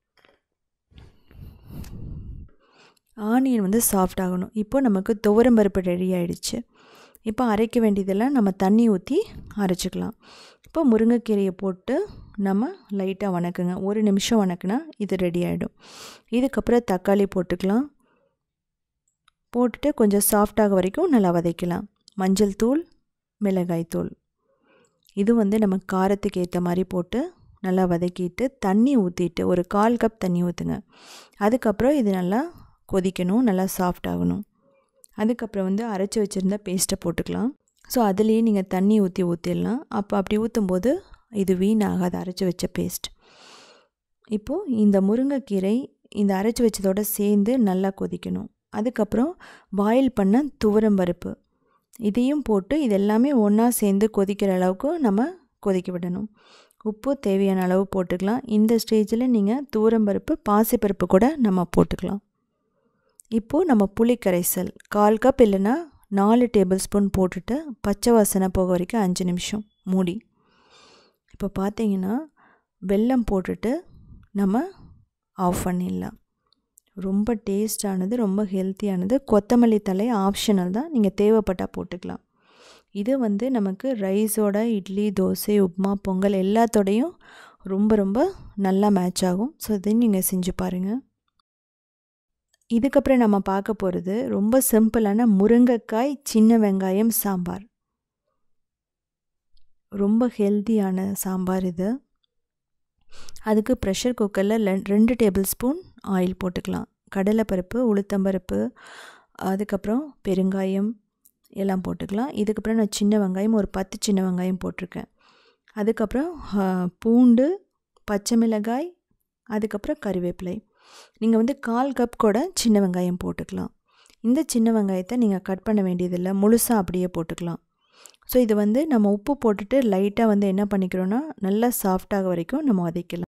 ஆனியன் வந்து சாஃப்ட் ஆகணும். இப்போ நமக்கு துவரம்பருப்பு ரெடி ஆகிடுச்சு. இப்போ அரைக்க வேண்டியதெல்லாம் நம்ம தண்ணி ஊற்றி அரைச்சிக்கலாம். இப்போ முருங்கைக்கீரையை போட்டு நம்ம லைட்டாக வணக்குங்க. 1 நிமிஷம் வணக்குனா இது ரெடி ஆகிடும். இதுக்கப்புறம் தக்காளி போட்டுக்கலாம். போட்டுட்டு கொஞ்சம் சாஃப்டாக வரைக்கும் நல்லா வதக்கலாம். மஞ்சள் தூள், மிளகாய் தூள் இது வந்து நம்ம காரத்துக்கு ஏற்ற மாதிரி போட்டு நல்லா வதக்கிட்டு தண்ணி ஊற்றிட்டு ஒரு 1/4 கப் தண்ணி ஊற்றுங்க. அதுக்கப்புறம் இது நல்லா கொதிக்கணும், நல்லா சாஃப்ட் ஆகணும். அதுக்கப்புறம் வந்து அரைச்சி வச்சுருந்த பேஸ்ட்டை போட்டுக்கலாம். ஸோ அதுலேயே நீங்கள் தண்ணி ஊற்றிடலாம். அப்படி ஊற்றும்போது இது வீணாகாது, அரைச்சி வச்ச பேஸ்ட். இப்போது இந்த முருங்கைக்கீரை இந்த அரைச்சி வச்சதோடு சேர்ந்து நல்லா கொதிக்கணும். அதுக்கப்புறம் பாயில் பண்ண துவரம்பருப்பு இதையும் போட்டு இது எல்லாமே ஒன்றா சேர்ந்து கொதிக்கிற அளவுக்கு நம்ம கொதிக்க விடணும். உப்பு தேவையான அளவு போட்டுக்கலாம். இந்த ஸ்டேஜில் நீங்கள் துவரம்பருப்பு, பாசிப்பருப்பு கூட நம்ம போட்டுக்கலாம். இப்போது நம்ம புளி கரைசல் 1/4 கப் இல்லைன்னா 4 டேபிள் ஸ்பூன் போட்டுட்டு பச்சை வாசனை போக வரைக்கும் 5 நிமிஷம் மூடி. இப்போ பார்த்தீங்கன்னா வெல்லம் போட்டுட்டு நம்ம ஆஃப் பண்ணிடலாம். ரொம்ப டேஸ்டானது, ரொம்ப ஹெல்த்தியானது. கொத்தமல்லி தழை ஆப்ஷனல் தான், நீங்கள் தேவைப்பட்டால் போட்டுக்கலாம். இது வந்து நமக்கு ரைஸோட, இட்லி, தோசை, உப்புமா, பொங்கல் எல்லாத்தோடையும் ரொம்ப ரொம்ப நல்லா மேட்ச் ஆகும். ஸோ இதை நீங்கள் செஞ்சு பாருங்கள். இதுக்கப்புறம் நம்ம பார்க்க போகிறது ரொம்ப சிம்பிளான முருங்கைக்காய், சின்ன வெங்காயம் சாம்பார். ரொம்ப ஹெல்த்தியான சாம்பார் இது. அதுக்கு ப்ரெஷர் குக்கரில் 2 டேபிள் ஸ்பூன் ஆயில் போட்டுக்கலாம். கடலைப்பருப்பு, உளுத்தம்பருப்பு, அதுக்கப்புறம் பெருங்காயம் எல்லாம் போட்டுக்கலாம். இதுக்கப்புறம் நான் சின்ன வெங்காயம் ஒரு 10 சின்ன வெங்காயம் போட்டிருக்கேன். அதுக்கப்புறம் பூண்டு, பச்சை மிளகாய், அதுக்கப்புறம் கருவேப்பிலை. நீங்கள் வந்து 1/4 கப் கூட சின்ன வெங்காயம் போட்டுக்கலாம். இந்த சின்ன வெங்காயத்தை நீங்கள் கட் பண்ண வேண்டியதில்லை, முழுசாக அப்படியே போட்டுக்கலாம். ஸோ இது வந்து நம்ம உப்பு போட்டுட்டு லைட்டாக வந்து என்ன பண்ணிக்கிறோன்னா நல்லா சாஃப்டாக வரைக்கும் நம்ம வதக்கலாம்.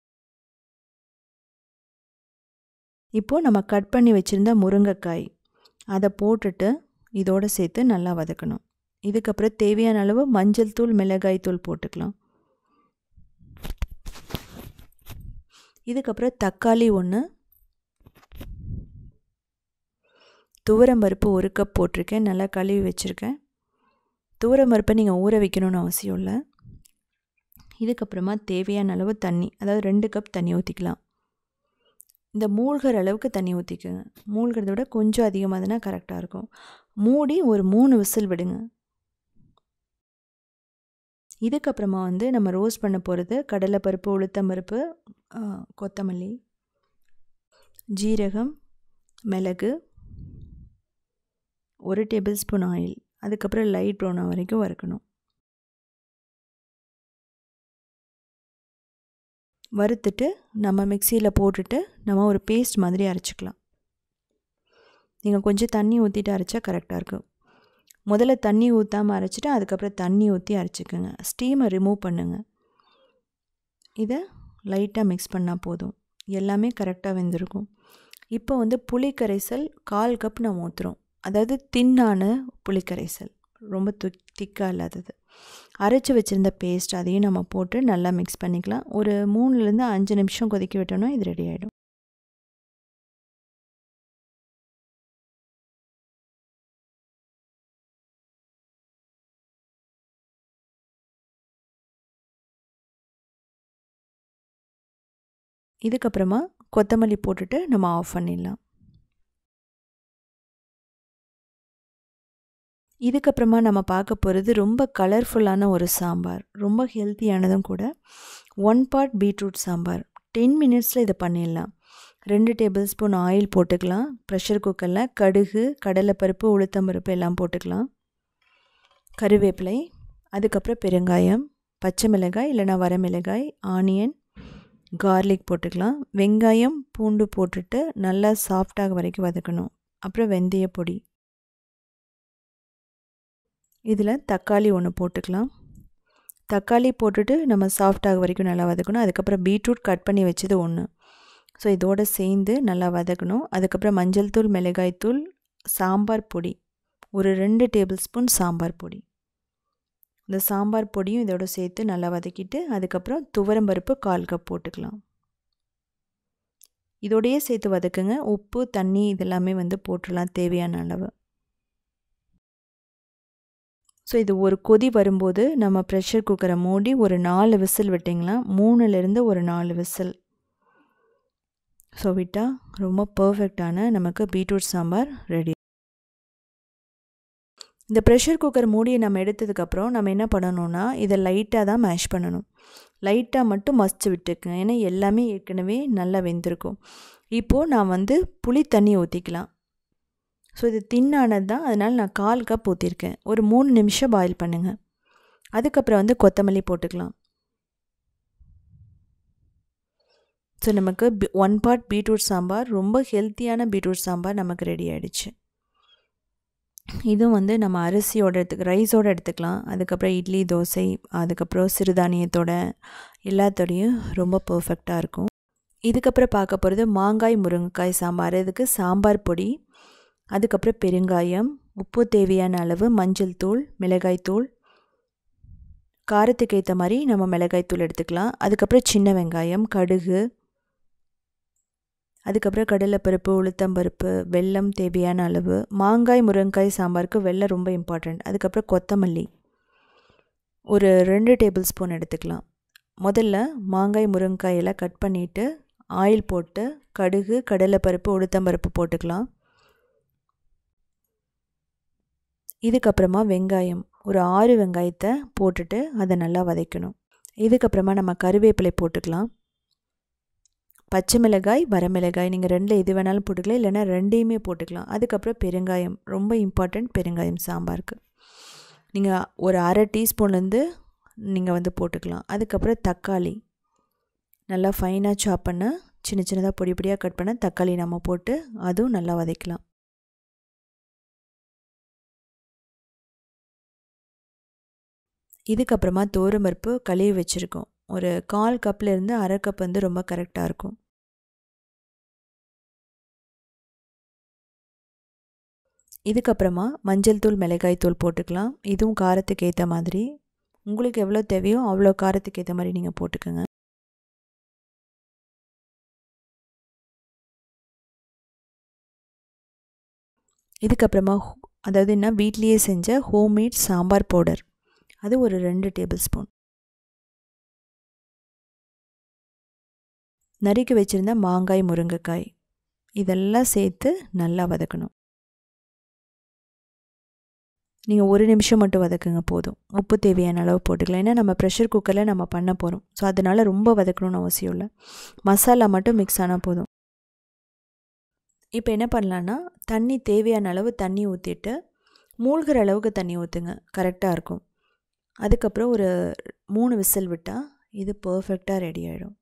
இப்போது நம்ம கட் பண்ணி வச்சுருந்த முருங்கைக்காய் அதை போட்டுட்டு இதோடு சேர்த்து நல்லா வதக்கணும். இதுக்கப்புறம் தேவையான அளவு மஞ்சள் தூள், மிளகாய் தூள் போட்டுக்கலாம். இதுக்கப்புறம் தக்காளி 1, துவரம்பருப்பு 1 கப் போட்டிருக்கேன், நல்லா கழுவி வச்சுருக்கேன். துவரம் பருப்பை நீங்கள் ஊற வைக்கணும்னு அவசியம் இல்லை. இதுக்கப்புறமா தேவையான அளவு தண்ணி, அதாவது 2 கப் தண்ணி ஊற்றிக்கலாம். இந்த மூழ்கிற அளவுக்கு தண்ணி ஊற்றிக்குங்க. மூழ்கிறத விட கொஞ்சம் அதிகமாக இருந்ததுன்னா கரெக்டாக இருக்கும். மூடி ஒரு 3 விசில் விடுங்க. இதுக்கப்புறமா வந்து நம்ம ரோஸ்ட் பண்ண போகிறது கடலைப்பருப்பு, உளுத்தம்பருப்பு, கொத்தமல்லி, ஜீரகம், மிளகு, 1 டேபிள் ஸ்பூன் ஆயில். அதுக்கப்புறம் லைட் ப்ரௌன் வரைக்கும் வறுக்கணும். வறுத்துட்டு நம்ம மிக்சியில் போட்டுட்டு நம்ம ஒரு பேஸ்ட் மாதிரி அரைச்சிக்கலாம். நீங்கள் கொஞ்சம் தண்ணி ஊற்றிட்டு அரைச்சா கரெக்டாக இருக்கும். முதல்ல தண்ணி ஊற்றாமல் அரைச்சிட்டு அதுக்கப்புறம் தண்ணி ஊற்றி அரைச்சிக்கோங்க. ஸ்டீமை ரிமூவ் பண்ணுங்கள். இதை லைட்டாக மிக்ஸ் பண்ணால் போதும். எல்லாமே கரெக்டாக வெந்திருக்கும். இப்போ வந்து புளி கரைசல் 1/4 கப் நம்ம ஊற்றுறோம். அதாவது தின்னான புளி கரைசல், ரொம்ப திக்காக இல்லாதது. அரைச்சி வச்சுருந்த பேஸ்ட் அதையும் நம்ம போட்டு நல்லா மிக்ஸ் பண்ணிக்கலாம். ஒரு 3லேருந்து 5 நிமிஷம் கொதிக்க விட்டோன்னா இது ரெடி ஆகிடும். இதுக்கப்புறமா கொத்தமல்லி போட்டுட்டு நம்ம ஆஃப் பண்ணிடலாம். இதுக்கப்புறமா நம்ம பார்க்க போகிறது ரொம்ப கலர்ஃபுல்லான ஒரு சாம்பார், ரொம்ப ஹெல்த்தியானதும் கூட. 1 பார்ட் பீட்ரூட் சாம்பார். 10 மினிட்ஸில் இதை பண்ணிடலாம். 2 டேபிள் ஸ்பூன் ஆயில் போட்டுக்கலாம். ப்ரெஷர் குக்கரில் கடுகு, கடலைப்பருப்பு, உளுத்தம்பருப்பு எல்லாம் போட்டுக்கலாம். கருவேப்பிலை, அதுக்கப்புறம் பெருங்காயம், பச்சை மிளகாய் இல்லைனா வரமிளகாய், ஆனியன், கார்லிக் போட்டுக்கலாம். வெங்காயம், பூண்டு போட்டுட்டு நல்லா சாஃப்டாக வரைக்கும் வதக்கணும். அப்புறம் வெந்தய பொடி. இதில் தக்காளி 1 போட்டுக்கலாம். தக்காளி போட்டுட்டு நம்ம சாஃப்டாக வரைக்கும் நல்லா வதக்கணும். அதுக்கப்புறம் பீட்ரூட் கட் பண்ணி வச்சது 1. ஸோ இதோடு சேர்ந்து நல்லா வதக்கணும். அதுக்கப்புறம் மஞ்சள் தூள், மிளகாய் தூள், சாம்பார் பொடி, ஒரு 2 டேபிள் ஸ்பூன் சாம்பார் பொடி. இந்த சாம்பார் பொடியும் இதோடு சேர்த்து நல்லா வதக்கிட்டு அதுக்கப்புறம் துவரம்பருப்பு 1/4 கப் போட்டுக்கலாம். இதோடையே சேர்த்து வதக்குங்க. உப்பு, தண்ணி இதெல்லாமே வந்து போட்டுடலாம் தேவையான அளவு. ஸோ இது ஒரு கொதி வரும்போது நம்ம ப்ரெஷர் குக்கரை மூடி ஒரு 4 விசில் விட்டிங்களா, 3லேருந்து ஒரு 4 விசில் ஸோ விட்டால் ரொம்ப பர்ஃபெக்டான நமக்கு பீட்ரூட் சாம்பார் ரெடி. இந்த ப்ரெஷர் குக்கர் மூடியை நம்ம எடுத்ததுக்கப்புறம் நம்ம என்ன பண்ணணும்னா இதை லைட்டாக தான் மேஷ் பண்ணணும். லைட்டாக மட்டும் மசிச்சு விட்டுக்குங்க. ஏன்னா எல்லாமே ஏற்கனவே நல்லா வெந்திருக்கும். இப்போது நான் வந்து புளி தண்ணி ஊற்றிக்கலாம். ஸோ இது தின்னானது தான், அதனால் நான் 1/4 கப் ஊற்றிருக்கேன். ஒரு 3 நிமிஷம் பாயில் பண்ணுங்கள். அதுக்கப்புறம் வந்து கொத்தமல்லி போட்டுக்கலாம். ஸோ நமக்கு 1 பார்ட் பீட்ரூட் சாம்பார், ரொம்ப ஹெல்த்தியான பீட்ரூட் சாம்பார் நமக்கு ரெடி ஆகிடுச்சு. இதுவும் வந்து நம்ம அரிசியோடு ரைஸோடு எடுத்துக்கலாம். அதுக்கப்புறம் இட்லி, தோசை, அதுக்கப்புறம் சிறுதானியத்தோட எல்லாத்தோடையும் ரொம்ப பர்ஃபெக்டாக இருக்கும். இதுக்கப்புறம் பார்க்க போகிறது மாங்காய் முருங்கைக்காய் சாம்பார். இதுக்கு சாம்பார் பொடி, அதுக்கப்புறம் பெருங்காயம், உப்பு தேவையான அளவு, மஞ்சள் தூள், மிளகாய் தூள், காரத்துக்கு ஏற்ற மாதிரி நம்ம மிளகாய் தூள் எடுத்துக்கலாம். அதுக்கப்புறம் சின்ன வெங்காயம், கடுகு, அதுக்கப்புறம் கடலைப்பருப்பு, உளுத்தம்பருப்பு, வெல்லம் தேவையான அளவு. மாங்காய் முருங்கைக்காய் சாம்பாருக்கு வெல்லம் ரொம்ப இம்பார்ட்டண்ட். அதுக்கப்புறம் கொத்தமல்லி ஒரு 2 டேபிள் ஸ்பூன் எடுத்துக்கலாம். முதல்ல மாங்காய் முருங்கைக்காய் எல்லாம் கட் பண்ணிவிட்டு ஆயில் போட்டு கடுகு, கடலைப்பருப்பு, உளுத்தம்பருப்பு போட்டுக்கலாம். இதுக்கப்புறமா வெங்காயம் ஒரு 6 வெங்காயத்தை போட்டுட்டு அதை நல்லா வதக்கணும். இதுக்கப்புறமா நம்ம கருவேப்பிலை போட்டுக்கலாம். பச்சை மிளகாய், வரமிளகாய் நீங்கள் 2ல் எது வேணாலும் போட்டுக்கலாம், இல்லைனா 2யுமே போட்டுக்கலாம். அதுக்கப்புறம் பெருங்காயம் ரொம்ப இம்பார்ட்டண்ட். பெருங்காயம் சாம்பாருக்கு நீங்கள் ஒரு 1/2 டீஸ்பூன்லேருந்து நீங்கள் வந்து போட்டுக்கலாம். அதுக்கப்புறம் தக்காளி நல்லா ஃபைனாக சாப் பண்ண, சின்ன சின்னதாக பொடி பொடியாக கட் பண்ண தக்காளி நம்ம போட்டு அதுவும் நல்லா வதக்கலாம். இதுக்கப்புறமா தோரம்பருப்பு கழுவி வச்சுருக்கோம். ஒரு 1/4 கப்லேருந்து 1/2 கப் வந்து ரொம்ப கரெக்டாக இருக்கும். இதுக்கப்புறமா மஞ்சள் தூள், மிளகாய் தூள் போட்டுக்கலாம். இதுவும் காரத்துக்கு ஏற்ற மாதிரி, உங்களுக்கு எவ்வளோ தேவையோ அவ்வளோ காரத்துக்கு ஏற்ற மாதிரி நீங்கள் போட்டுக்கோங்க. இதுக்கப்புறமா அதாவது என்ன வீட்லேயே செஞ்ச ஹோம்மேட் சாம்பார் பவுடர், அது ஒரு 2 டேபிள் ஸ்பூன். நறுக்கி வச்சுருந்த மாங்காய், முருங்கைக்காய் இதெல்லாம் சேர்த்து நல்லா வதக்கணும். நீங்கள் 1 நிமிஷம் மட்டும் வதக்குங்க போதும். உப்பு தேவையான அளவு போட்டுக்கலாம். ஏன்னா நம்ம ப்ரெஷர் குக்கரில் நம்ம பண்ண போகிறோம். ஸோ அதனால் ரொம்ப வதக்கணும்னு அவசியம் இல்லை. மசாலா மட்டும் மிக்ஸ் ஆனால் போதும். இப்போ என்ன பண்ணலான்னா, தண்ணி தேவையான அளவு தண்ணி ஊற்றிட்டு மூழ்கிற அளவுக்கு தண்ணி ஊற்றுங்க, கரெக்டாக இருக்கும். அதுக்கப்புறம் ஒரு 3 விசில் விட்டால் இது பர்ஃபெக்டாக ரெடி ஆகிடும்.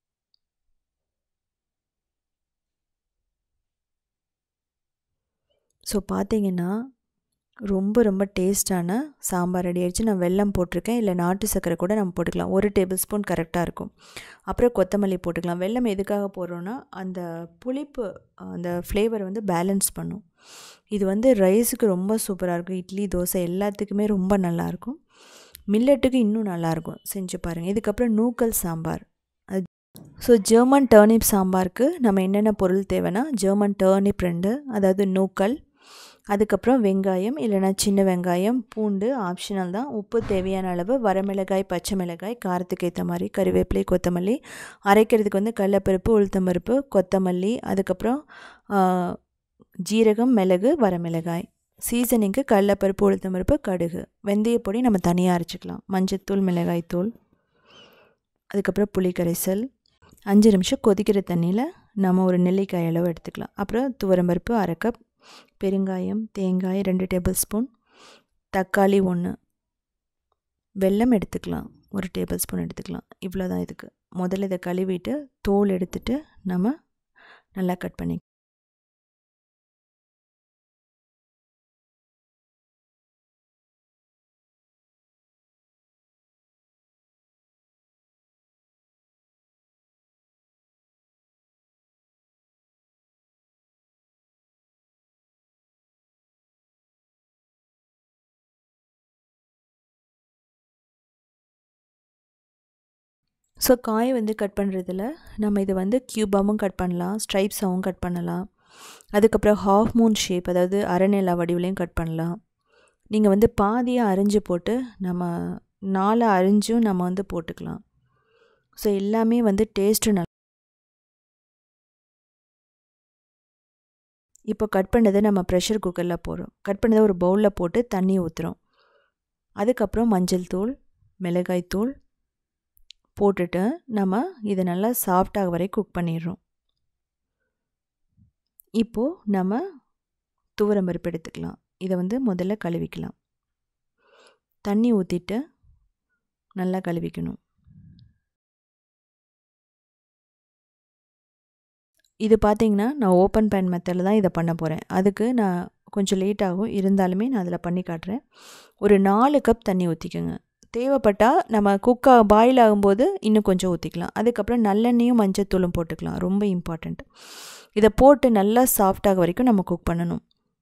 ஸோ பார்த்தீங்கன்னா ரொம்ப ரொம்ப டேஸ்ட்டான சாம்பார் ரெடி ஆகிடுச்சு. நான் வெல்லம் போட்டிருக்கேன், இல்லை நாட்டு சர்க்கரை கூட நம்ம போட்டுக்கலாம். 1 டேபிள் ஸ்பூன் கரெக்டாக இருக்கும். அப்புறம் கொத்தமல்லி போட்டுக்கலாம். வெல்லம் எதுக்காக போடுறோன்னா அந்த புளிப்பு, அந்த ஃப்ளேவர் வந்து பேலன்ஸ் பண்ணும். இது வந்து ரைஸுக்கு ரொம்ப சூப்பராக இருக்கும். இட்லி, தோசை எல்லாத்துக்குமே ரொம்ப நல்லாயிருக்கும். மில்லட்டுக்கு இன்னும் நல்லாயிருக்கும். செஞ்சு பாருங்கள். இதுக்கப்புறம் நூக்கல் சாம்பார். ஸோ ஜெர்மன் டர்னிப் சாம்பாருக்கு நம்ம என்னென்ன பொருள் தேவைன்னா, ஜெர்மன் டர்னிப் 2, அதாவது நூக்கல், அதுக்கப்புறம் வெங்காயம் இல்லைனா சின்ன வெங்காயம், பூண்டு ஆப்ஷனல் தான், உப்பு தேவையான அளவு, வரமிளகாய், பச்சை மிளகாய் காரத்துக்கு ஏற்ற மாதிரி, கறிவேப்பிலை, கொத்தமல்லி, அரைக்கிறதுக்கு வந்து கடலைப்பருப்பு, உளுத்தம்பருப்பு, கொத்தமல்லி, அதுக்கப்புறம் ஜீரகம், மிளகு, வரமிளகாய். சீசனிங்க்கு கடலைப்பருப்பு, உளுத்தம்பருப்பு, கடுகு, வெந்தயப்பொடி நம்ம தனியாக அரைச்சிக்கலாம், மஞ்சத்தூள், மிளகாய்த்தூள், அதுக்கப்புறம் புளி கரைசல். 5 நிமிஷம் கொதிக்கிற தண்ணியில் நம்ம ஒரு நெல்லிக்காய் அளவு எடுத்துக்கலாம். அப்புறம் துவரம்பருப்பு 1/2 கப், பெருங்காயம், தேங்காய் 2 டேபிள் ஸ்பூன், தக்காளி 1, வெல்லம் எடுத்துக்கலாம் 1 டேபிள் ஸ்பூன் எடுத்துக்கலாம். இவ்வளோ தான் இதுக்கு. முதல்ல இதை கழுவிட்டு தோல் எடுத்துட்டு நம்ம நல்லா கட் பண்ணி. ஸோ காய் வந்து கட் பண்ணுறதுல நம்ம இதை வந்து க்யூபாகவும் கட் பண்ணலாம், ஸ்ட்ரைப்ஸாகவும் கட் பண்ணலாம். அதுக்கப்புறம் ஹாஃப் மூன் ஷேப், அதாவது அரைநிலா வடிவிலையும் கட் பண்ணலாம். நீங்கள் வந்து பாதியாக அரிஞ்சு போட்டு நம்ம 4 அரிஞ்சும் நம்ம வந்து போட்டுக்கலாம். ஸோ எல்லாமே வந்து டேஸ்ட்டு நல்லா. இப்போ கட் பண்ணதை நம்ம ப்ரெஷர் குக்கரில் போடுறோம். கட் பண்ணதை ஒரு பவுலில் போட்டு தண்ணி ஊற்றுறோம். அதுக்கப்புறம் மஞ்சள் தூள், மிளகாய் தூள் போட்டுட்டு நம்ம இதை நல்லா சாஃப்டாக வரை குக் பண்ணிடுறோம். இப்போது நம்ம துவரம்பருப்பு எடுத்துக்கலாம். இதை வந்து முதல்ல கழுவிக்கலாம். தண்ணி ஊற்றிட்டு நல்லா கழுவிக்கணும். இது பார்த்திங்கன்னா நான் ஓப்பன் பேன் மெத்தடில் தான் இதை பண்ண போகிறேன். அதுக்கு நான் கொஞ்சம் லேட் ஆகும், இருந்தாலுமே நான் அதில் பண்ணி காட்டுறேன். ஒரு 4 கப் தண்ணி ஊற்றிக்கோங்க. தேவைப்பட்டால் நம்ம பாயில் ஆகும்போது இன்னும் கொஞ்சம் ஊற்றிக்கலாம். அதுக்கப்புறம் நல்லெண்ணெயும் மஞ்சத்தூளும் போட்டுக்கலாம், ரொம்ப இம்பார்ட்டண்ட். இதை போட்டு நல்லா சாஃப்டாக வரைக்கும் நம்ம குக் பண்ணணும்.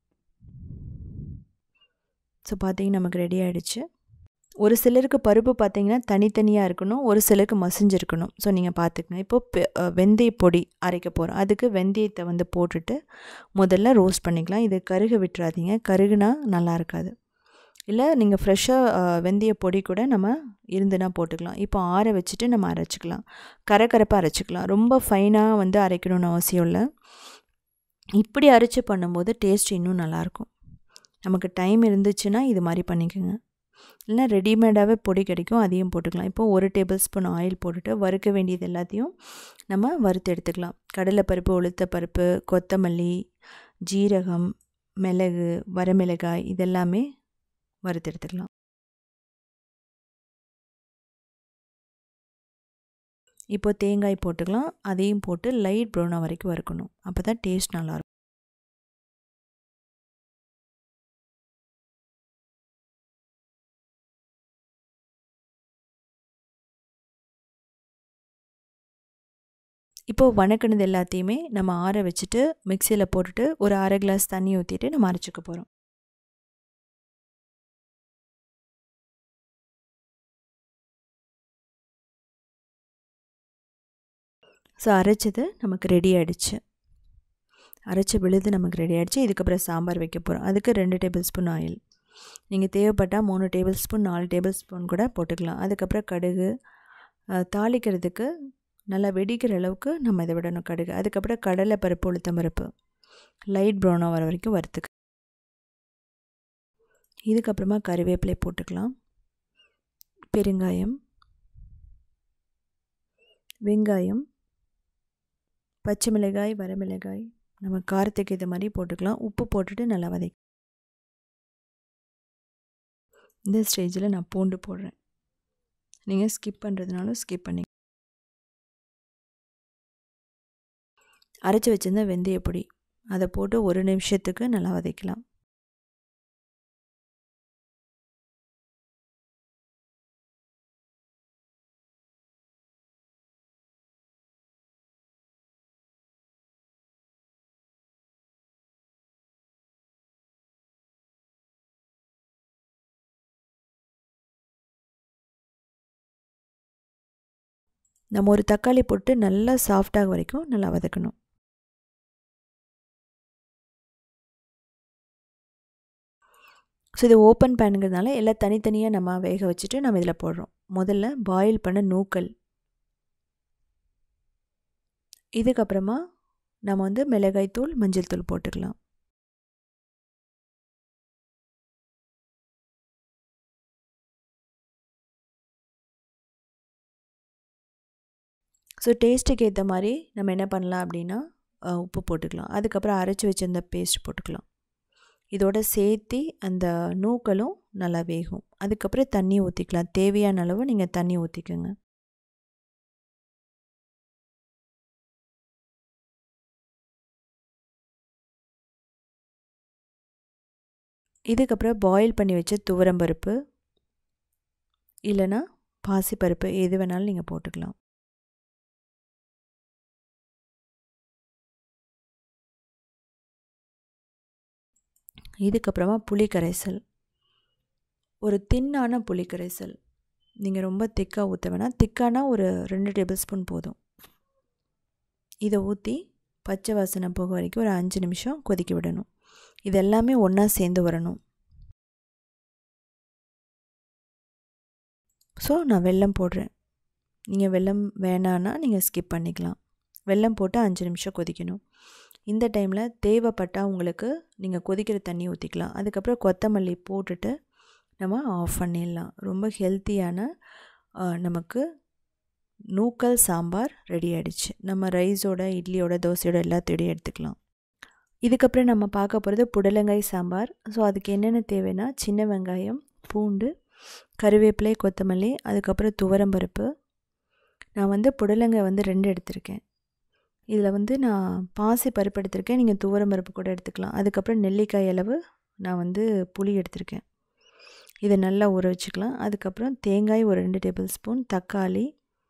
ஸோ பார்த்திங்கன்னா நமக்கு ரெடி ஆகிடுச்சு. ஒரு சிலருக்கு பருப்பு பார்த்திங்கன்னா தனித்தனியாக இருக்கணும், ஒரு சிலருக்கு மசிஞ்சிருக்கணும். ஸோ நீங்கள் பார்த்துக்கங்க. இப்போது வெந்தய பொடி அரைக்க போகிறோம். அதுக்கு வெந்தயத்தை வந்து போட்டுட்டு முதல்ல ரோஸ்ட் பண்ணிக்கலாம். இது கருக விட்டுறாதீங்க, கருகுனா நல்லா இருக்காது. இல்லை நீங்கள் ஃப்ரெஷ்ஷாக வெந்தய பொடி கூட நம்ம இருந்துனா போட்டுக்கலாம். இப்போ ஆற வச்சுட்டு நம்ம அரைச்சிக்கலாம், கரகரப்பாக அரைச்சிக்கலாம். ரொம்ப ஃபைனாக வந்து அரைக்கணும்னு அவசியம் இல்லை. இப்படி அரைச்சி பண்ணும்போது டேஸ்ட் இன்னும் நல்லாயிருக்கும். நமக்கு டைம் இருந்துச்சுன்னா இது மாதிரி பண்ணிக்கோங்க. இல்லைனா ரெடிமேடாகவே பொடி கிடைக்கும், அதையும் போட்டுக்கலாம். இப்போது 1 டேபிள் ஸ்பூன் ஆயில் போட்டுட்டு வறுக்க வேண்டியது எல்லாத்தையும் நம்ம வறுத்து எடுத்துக்கலாம். கடலைப்பருப்பு, உளுத்தப்பருப்பு, கொத்தமல்லி, ஜீரகம், மிளகு, வரமிளகாய் இதெல்லாமே வறுத்து எடுத்துக்கலாம். இப்போ தேங்காய் போட்டுக்கலாம். அதையும் போட்டு லைட் ப்ரௌனாக வரைக்கும் வறுக்கணும். அப்போ தான் டேஸ்ட் நல்லாயிருக்கும். இப்போது வணக்கினது எல்லாத்தையுமே நம்ம ஆற வச்சுட்டு மிக்சியில் போட்டுட்டு ஒரு 1/2 கிளாஸ் தண்ணி ஊற்றிட்டு நம்ம அரைச்சிக்க போகிறோம். ஸோ அரைச்சது நமக்கு ரெடி ஆகிடுச்சு. அரைச்ச விழுது நமக்கு ரெடி ஆகிடுச்சு. இதுக்கப்புறம் சாம்பார் வைக்க போகிறோம். அதுக்கு 2 டேபிள் ஸ்பூன் ஆயில். நீங்கள் தேவைப்பட்டால் 3 டேபிள் ஸ்பூன் 4 டேபிள் ஸ்பூன் கூட போட்டுக்கலாம். அதுக்கப்புறம் கடுகு, தாளிக்கிறதுக்கு நல்லா வெடிக்கிற அளவுக்கு நம்ம இதை விடணும் கடுகு. அதுக்கப்புறம் கடலை பருப்பு, உளுத்தம் பருப்பு லைட் ப்ரௌனாக வர வரைக்கும் வறுத்துக்கு. இதுக்கப்புறமா கறிவேப்பிலை போட்டுக்கலாம். பெருங்காயம், வெங்காயம், பச்சை மிளகாய், வரமிளகாய் நம்ம காரத்துக்கு இது மாதிரி போட்டுக்கலாம். உப்பு போட்டுட்டு நல்லா வதக்கி. இந்த ஸ்டேஜில் நான் பூண்டு போடுறேன். நீங்கள் ஸ்கிப் பண்ணுறதுனாலும் ஸ்கிப் பண்ணி. அரைச்சி வச்சுருந்த வெந்தயப்பொடி அதை போட்டு 1 நிமிஷத்துக்கு நல்லா வதக்கலாம். நம்ம ஒரு தக்காளி போட்டு நல்லா சாஃப்டாக வரைக்கும் நல்லா வதக்கணும். ஸோ இது ஓப்பன் பேனுங்கிறதுனால எல்லாம் தனித்தனியாக நம்ம வேக வச்சுட்டு நம்ம இதில் போடுறோம். முதல்ல பாயில் பண்ண நூக்கல். இதுக்கப்புறமா நம்ம வந்து மிளகாய் தூள், மஞ்சள் தூள் போட்டுக்கலாம். ஸோ டேஸ்ட்டுக்கு ஏற்ற மாதிரி நம்ம என்ன பண்ணலாம் அப்படின்னா உப்பு போட்டுக்கலாம். அதுக்கப்புறம் அரைச்சி வச்சிருந்த பேஸ்ட் போட்டுக்கலாம். இதோட சேர்த்து அந்த நூக்கலும் நல்லா வேகும். அதுக்கப்புறம் தண்ணி ஊற்றிக்கலாம். தேவையான அளவு நீங்கள் தண்ணி ஊற்றிக்கோங்க. இதுக்கப்புறம் பாயில் பண்ணி வச்ச துவரம்பருப்பு இல்லைன்னா பாசிப்பருப்பு எது வேணாலும் நீங்கள் போட்டுக்கலாம். இதுக்கப்புறமா புளி கரைசல், ஒரு தின்னான புளி கரைசல். நீங்கள் ரொம்ப திக்காக ஊற்ற வேணாம். திக்கானா ஒரு 2 டேபிள் ஸ்பூன் போதும். இதை ஊற்றி பச்சை வாசனை போக வரைக்கும் ஒரு 5 நிமிஷம் கொதிக்க விடணும். இது எல்லாமே ஒன்றா சேர்ந்து வரணும். ஸோ நான் வெல்லம் போடுறேன். நீங்கள் வெல்லம் வேணான்னா நீங்கள் ஸ்கிப் பண்ணிக்கலாம். வெல்லம் போட்டு 5 நிமிஷம் கொதிக்கணும். இந்த டைமில் தேவைப்பட்டால் உங்களுக்கு நீங்கள் கொதிக்கிற தண்ணி ஊற்றிக்கலாம். அதுக்கப்புறம் கொத்தமல்லி போட்டுட்டு நம்ம ஆஃப் பண்ணிடலாம். ரொம்ப ஹெல்த்தியான நமக்கு நூக்கல் சாம்பார் ரெடி ஆகிடுச்சு. நம்ம ரைஸோட, இட்லியோட, தோசையோட எல்லாத்தோடையும் எடுத்துக்கலாம். இதுக்கப்புறம் நம்ம பார்க்க போகிறது புடலங்காய் சாம்பார். ஸோ அதுக்கு என்னென்ன தேவைன்னா சின்ன வெங்காயம், பூண்டு, கருவேப்பிலை, கொத்தமல்லி, அதுக்கப்புறம் துவரம்பருப்பு. நான் வந்து புடலங்காய் வந்து 2 எடுத்திருக்கேன். இதில் வந்து நான் பாசி பருப்பு எடுத்திருக்கேன். நீங்கள் துவரம்பருப்பு கூட எடுத்துக்கலாம். அதுக்கப்புறம் நெல்லிக்காய் அளவு நான் வந்து புளி எடுத்திருக்கேன். இதை நல்லா ஊற வச்சுக்கலாம். அதுக்கப்புறம் தேங்காய் ஒரு 2 டேபிள் ஸ்பூன், தக்காளி,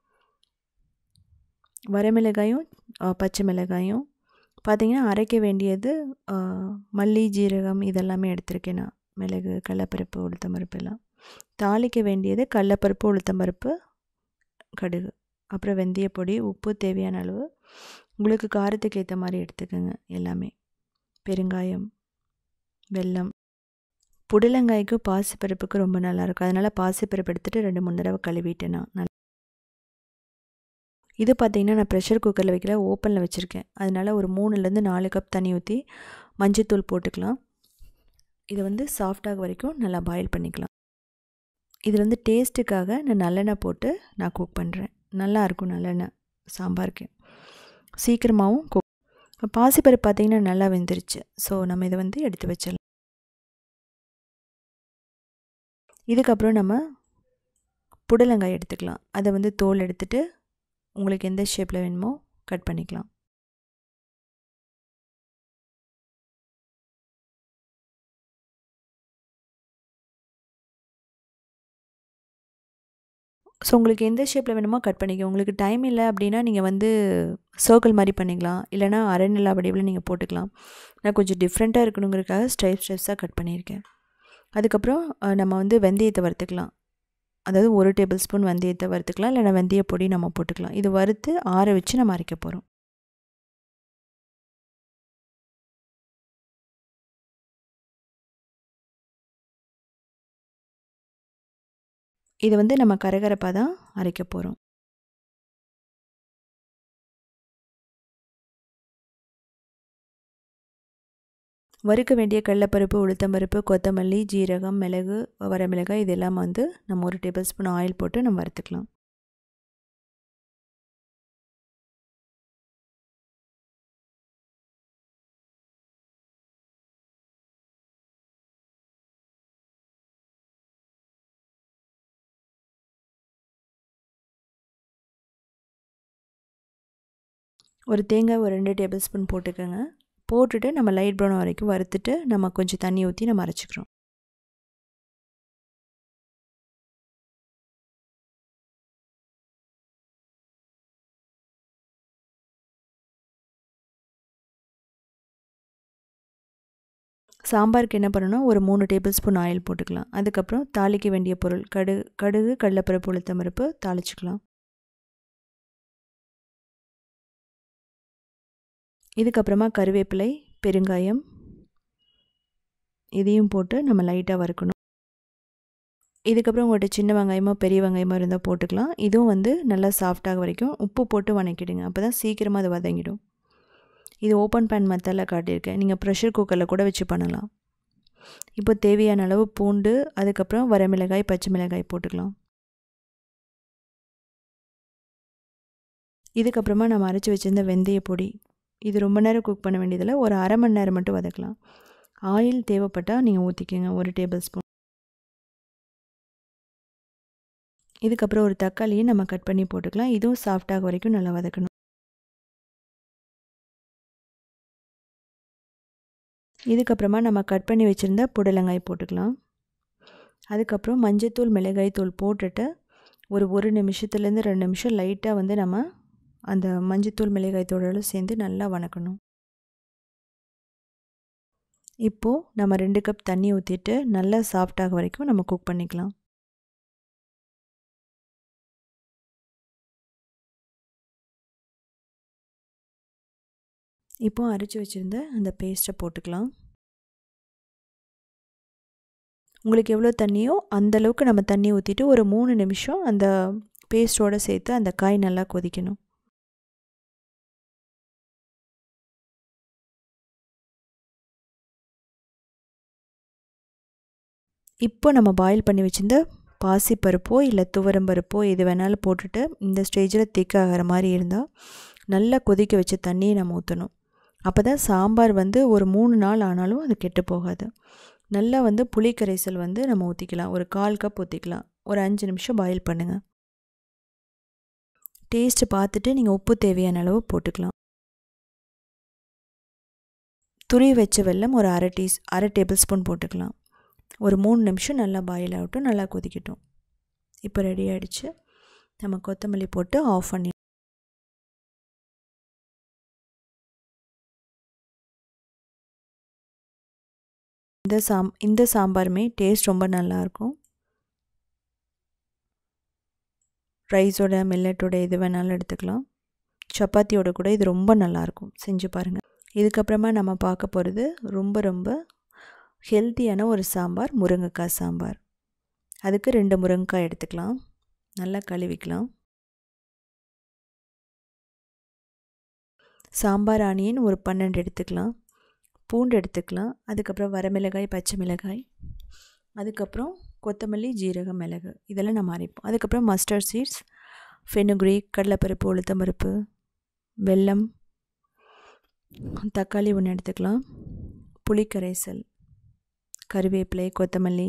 வரமிளகாயும் பச்சை மிளகாயும். பார்த்திங்கன்னா அரைக்க வேண்டியது மல்லி, ஜீரகம் இதெல்லாமே எடுத்திருக்கேன் நான். மிளகு, கடலப்பருப்பு, உளுத்தம்பருப்பு எல்லாம். தாளிக்க வேண்டியது கடலப்பருப்பு, உளுத்தம்பருப்பு, கடுகு, அப்புறம் வெந்தயப்பொடி, உப்பு தேவையான அளவு. உங்களுக்கு காரத்துக்கு ஏற்ற மாதிரி எடுத்துக்கோங்க எல்லாமே. பெருங்காயம், வெல்லம். புடலங்காய்க்கு பாசிப்பருப்புக்கு ரொம்ப நல்லாயிருக்கும். அதனால் பாசிப்பருப்பு எடுத்துகிட்டு 2-3 தடவை கழுவிட்டேன் நான். இது பார்த்திங்கன்னா நான் ப்ரெஷர் குக்கரில் வைக்கல, ஓப்பனில் வச்சுருக்கேன். அதனால் ஒரு 3-4 கப் தண்ணி ஊற்றி மஞ்சத்தூள் போட்டுக்கலாம். இதை வந்து சாஃப்டாக வரைக்கும் நல்லா பாயில் பண்ணிக்கலாம். இதில் வந்து டேஸ்ட்டுக்காக நான் நல்லெண்ணெய் போட்டு நான் குக் பண்ணுறேன். நல்லாயிருக்கும் நல்லெண்ணெய் சாம்பாருக்கு. சீக்கிரமாகவும் குக். பாசிப்பருப்பு பார்த்திங்கன்னா நல்லா வெந்துருச்சு. ஸோ நம்ம இதை வந்து எடுத்து வச்சிடலாம். இதுக்கப்புறம் நம்ம புடலங்காய் எடுத்துக்கலாம். அதை வந்து தோல் எடுத்துகிட்டு உங்களுக்கு எந்த ஷேப்பில் வேணுமோ கட் பண்ணிக்கலாம். ஸோ உங்களுக்கு எந்த ஷேப்பில் வேணுமோ கட் பண்ணிக்க. உங்களுக்கு டைம் இல்லை அப்படின்னா நீங்கள் வந்து சர்க்கிள் மாதிரி பண்ணிக்கலாம். இல்லைனா அரை நிலா வடிவில் நீங்கள் போட்டுக்கலாம். நான் கொஞ்சம் டிஃப்ரெண்ட்டாக இருக்கணுங்கிறதுக்காக ஸ்ட்ரைப்ஸாக கட் பண்ணியிருக்கேன். அதுக்கப்புறம் நம்ம வந்து வெந்தயத்தை வறுத்துக்கலாம். அதாவது 1 டேபிள் ஸ்பூன் வெந்தயத்தை வறுத்துக்கலாம். இல்லைனா வெந்தய பொடி நம்ம போட்டுக்கலாம். இது வறுத்து ஆற வச்சு நம்ம அரைக்க போகிறோம். இது வந்து நம்ம கரகரப்பாக தான் அரைக்க போகிறோம். வறுக்க வேண்டிய கடலைப்பருப்பு, உளுத்தம்பருப்பு, கொத்தமல்லி, ஜீரகம், மிளகு, வரமிளகாய் இதெல்லாம் வந்து நம்ம 1 டேபிள் ஸ்பூன் ஆயில் போட்டு நம்ம வறுத்துக்கலாம். ஒரு தேங்காய் ஒரு 2 டேபிள் ஸ்பூன் போட்டுக்கோங்க. போட்டுட்டு நம்ம லைட் ப்ரௌன் வரைக்கும் வறுத்துட்டு நம்ம கொஞ்சம் தண்ணி ஊற்றி நம்ம அரைச்சிக்கிறோம். சாம்பாருக்கு என்ன பண்ணணும்னா ஒரு 3 டேபிள் ஸ்பூன் ஆயில் போட்டுக்கலாம். அதுக்கப்புறம் தாளிக்க வேண்டிய பொருள் கடுகு, கடலைப்பருப்பு, உளுத்தம்பருப்பு தாளிச்சுக்கலாம். இதுக்கப்புறமா கருவேப்பிலை, பெருங்காயம் இதையும் போட்டு நம்ம லைட்டாக வறுக்கணும். இதுக்கப்புறம் உங்கள்கிட்ட சின்ன வெங்காயமோ பெரிய வெங்காயமோ இருந்தால் போட்டுக்கலாம். இதுவும் வந்து நல்லா சாஃப்டாக வரைக்கும் உப்பு போட்டு வதக்கிடுங்க. அப்போ தான் சீக்கிரமாக அது வதங்கிடும். இது ஓப்பன் பேன் மெத்தடில் காட்டியிருக்கேன். நீங்கள் ப்ரெஷர் குக்கரில் கூட வச்சு பண்ணலாம். இப்போ தேவையான அளவு பூண்டு, அதுக்கப்புறம் வரமிளகாய், பச்சை மிளகாய் போட்டுக்கலாம். இதுக்கப்புறமா நம்ம அரைச்சி வச்சுருந்த வெந்தய பொடி, இது ரொம்ப நேரம் குக் பண்ண வேண்டியதில்லை, ஒரு அரை மணி நேரம் மட்டும் வதக்கலாம். ஆயில் தேவைப்பட்டால் நீங்கள் ஊற்றிக்கோங்க 1 டேபிள் ஸ்பூன். இதுக்கப்புறம் ஒரு தக்காளியை நம்ம கட் பண்ணி போட்டுக்கலாம். இதுவும் சாஃப்டாக வரைக்கும் நல்லா வதக்கணும். இதுக்கப்புறமா நம்ம கட் பண்ணி வச்சுருந்த புடலங்காய் போட்டுக்கலாம். அதுக்கப்புறம் மஞ்சத்தூள், மிளகாய் தூள் போட்டுட்டு ஒரு நிமிஷத்துலேருந்து 2 நிமிஷம் லைட்டாக வந்து நம்ம அந்த மஞ்சத்தூள், மிளகாய் தூளோடு சேர்ந்து நல்லா வதக்கணும். இப்போது நம்ம 2 கப் தண்ணி ஊற்றிட்டு நல்லா சாஃப்டாக வரைக்கும் நம்ம குக் பண்ணிக்கலாம். இப்போது அரைச்சி வச்சுருந்த அந்த பேஸ்ட்டை போட்டுக்கலாம். உங்களுக்கு எவ்வளோ தண்ணியோ அந்தளவுக்கு நம்ம தண்ணி ஊற்றிட்டு ஒரு 3 நிமிஷம் அந்த பேஸ்ட்டோடு சேர்த்து அந்த காய் நல்லா கொதிக்கணும். இப்போ நம்ம பாயில் பண்ணி வச்சுருந்த பாசிப்பருப்போ இல்லை துவரம்பருப்போ எது வேணாலும் போட்டுட்டு இந்த ஸ்டேஜில் திக்காகிற மாதிரி இருந்தால் நல்லா கொதிக்க வச்ச தண்ணியை நம்ம ஊற்றணும். அப்போ தான் சாம்பார் வந்து ஒரு 3 நாள் ஆனாலும் அது கெட்டு போகாது. நல்லா வந்து புளி கரைசல் வந்து நம்ம ஊற்றிக்கலாம். ஒரு 1/4 கப் ஊற்றிக்கலாம். ஒரு 5 நிமிஷம் பாயில் பண்ணுங்கள். டேஸ்ட்டு பார்த்துட்டு நீங்கள் உப்பு தேவையான அளவு போட்டுக்கலாம். துருவி வச்ச வெல்லம் ஒரு அரை டேபிள் ஸ்பூன் போட்டுக்கலாம். ஒரு 3 நிமிஷம் நல்லா பாயில் ஆகட்டும், நல்லா கொதிக்கட்டும். இப்போ ரெடி ஆகிடுச்சு. நம்ம கொத்தமல்லி போட்டு ஆஃப் பண்ணி இந்த சாம்பாருமே டேஸ்ட் ரொம்ப நல்லாயிருக்கும். ரைஸோட, மில்லட்டோட எது வேணாலும் எடுத்துக்கலாம். சப்பாத்தியோட கூட இது ரொம்ப நல்லாயிருக்கும். செஞ்சு பாருங்கள். இதுக்கப்புறமா நம்ம பார்க்க போகிறது ரொம்ப ரொம்ப ஹெல்த்தியான ஒரு சாம்பார், முருங்கைக்காய் சாம்பார். அதுக்கு 2 முருங்கைக்காய் எடுத்துக்கலாம். நல்லா கழுவிக்கலாம். சாம்பார் ஆனியன் ஒரு 12 எடுத்துக்கலாம். பூண்டு எடுத்துக்கலாம். அதுக்கப்புறம் வரமிளகாய், பச்சை மிளகாய், அதுக்கப்புறம் கொத்தமல்லி, ஜீரகம், மிளகு இதெல்லாம் நம்ம அரைப்போம். அதுக்கப்புறம் மஸ்டர்ட் சீட்ஸ், ஃபெனுக்ரீக், கடலைப்பருப்பு, உளுத்தம்பருப்பு, வெல்லம், தக்காளி 1 எடுத்துக்கலாம், புளிக்கரைசல், கருவேப்பிலை, கொத்தமல்லி,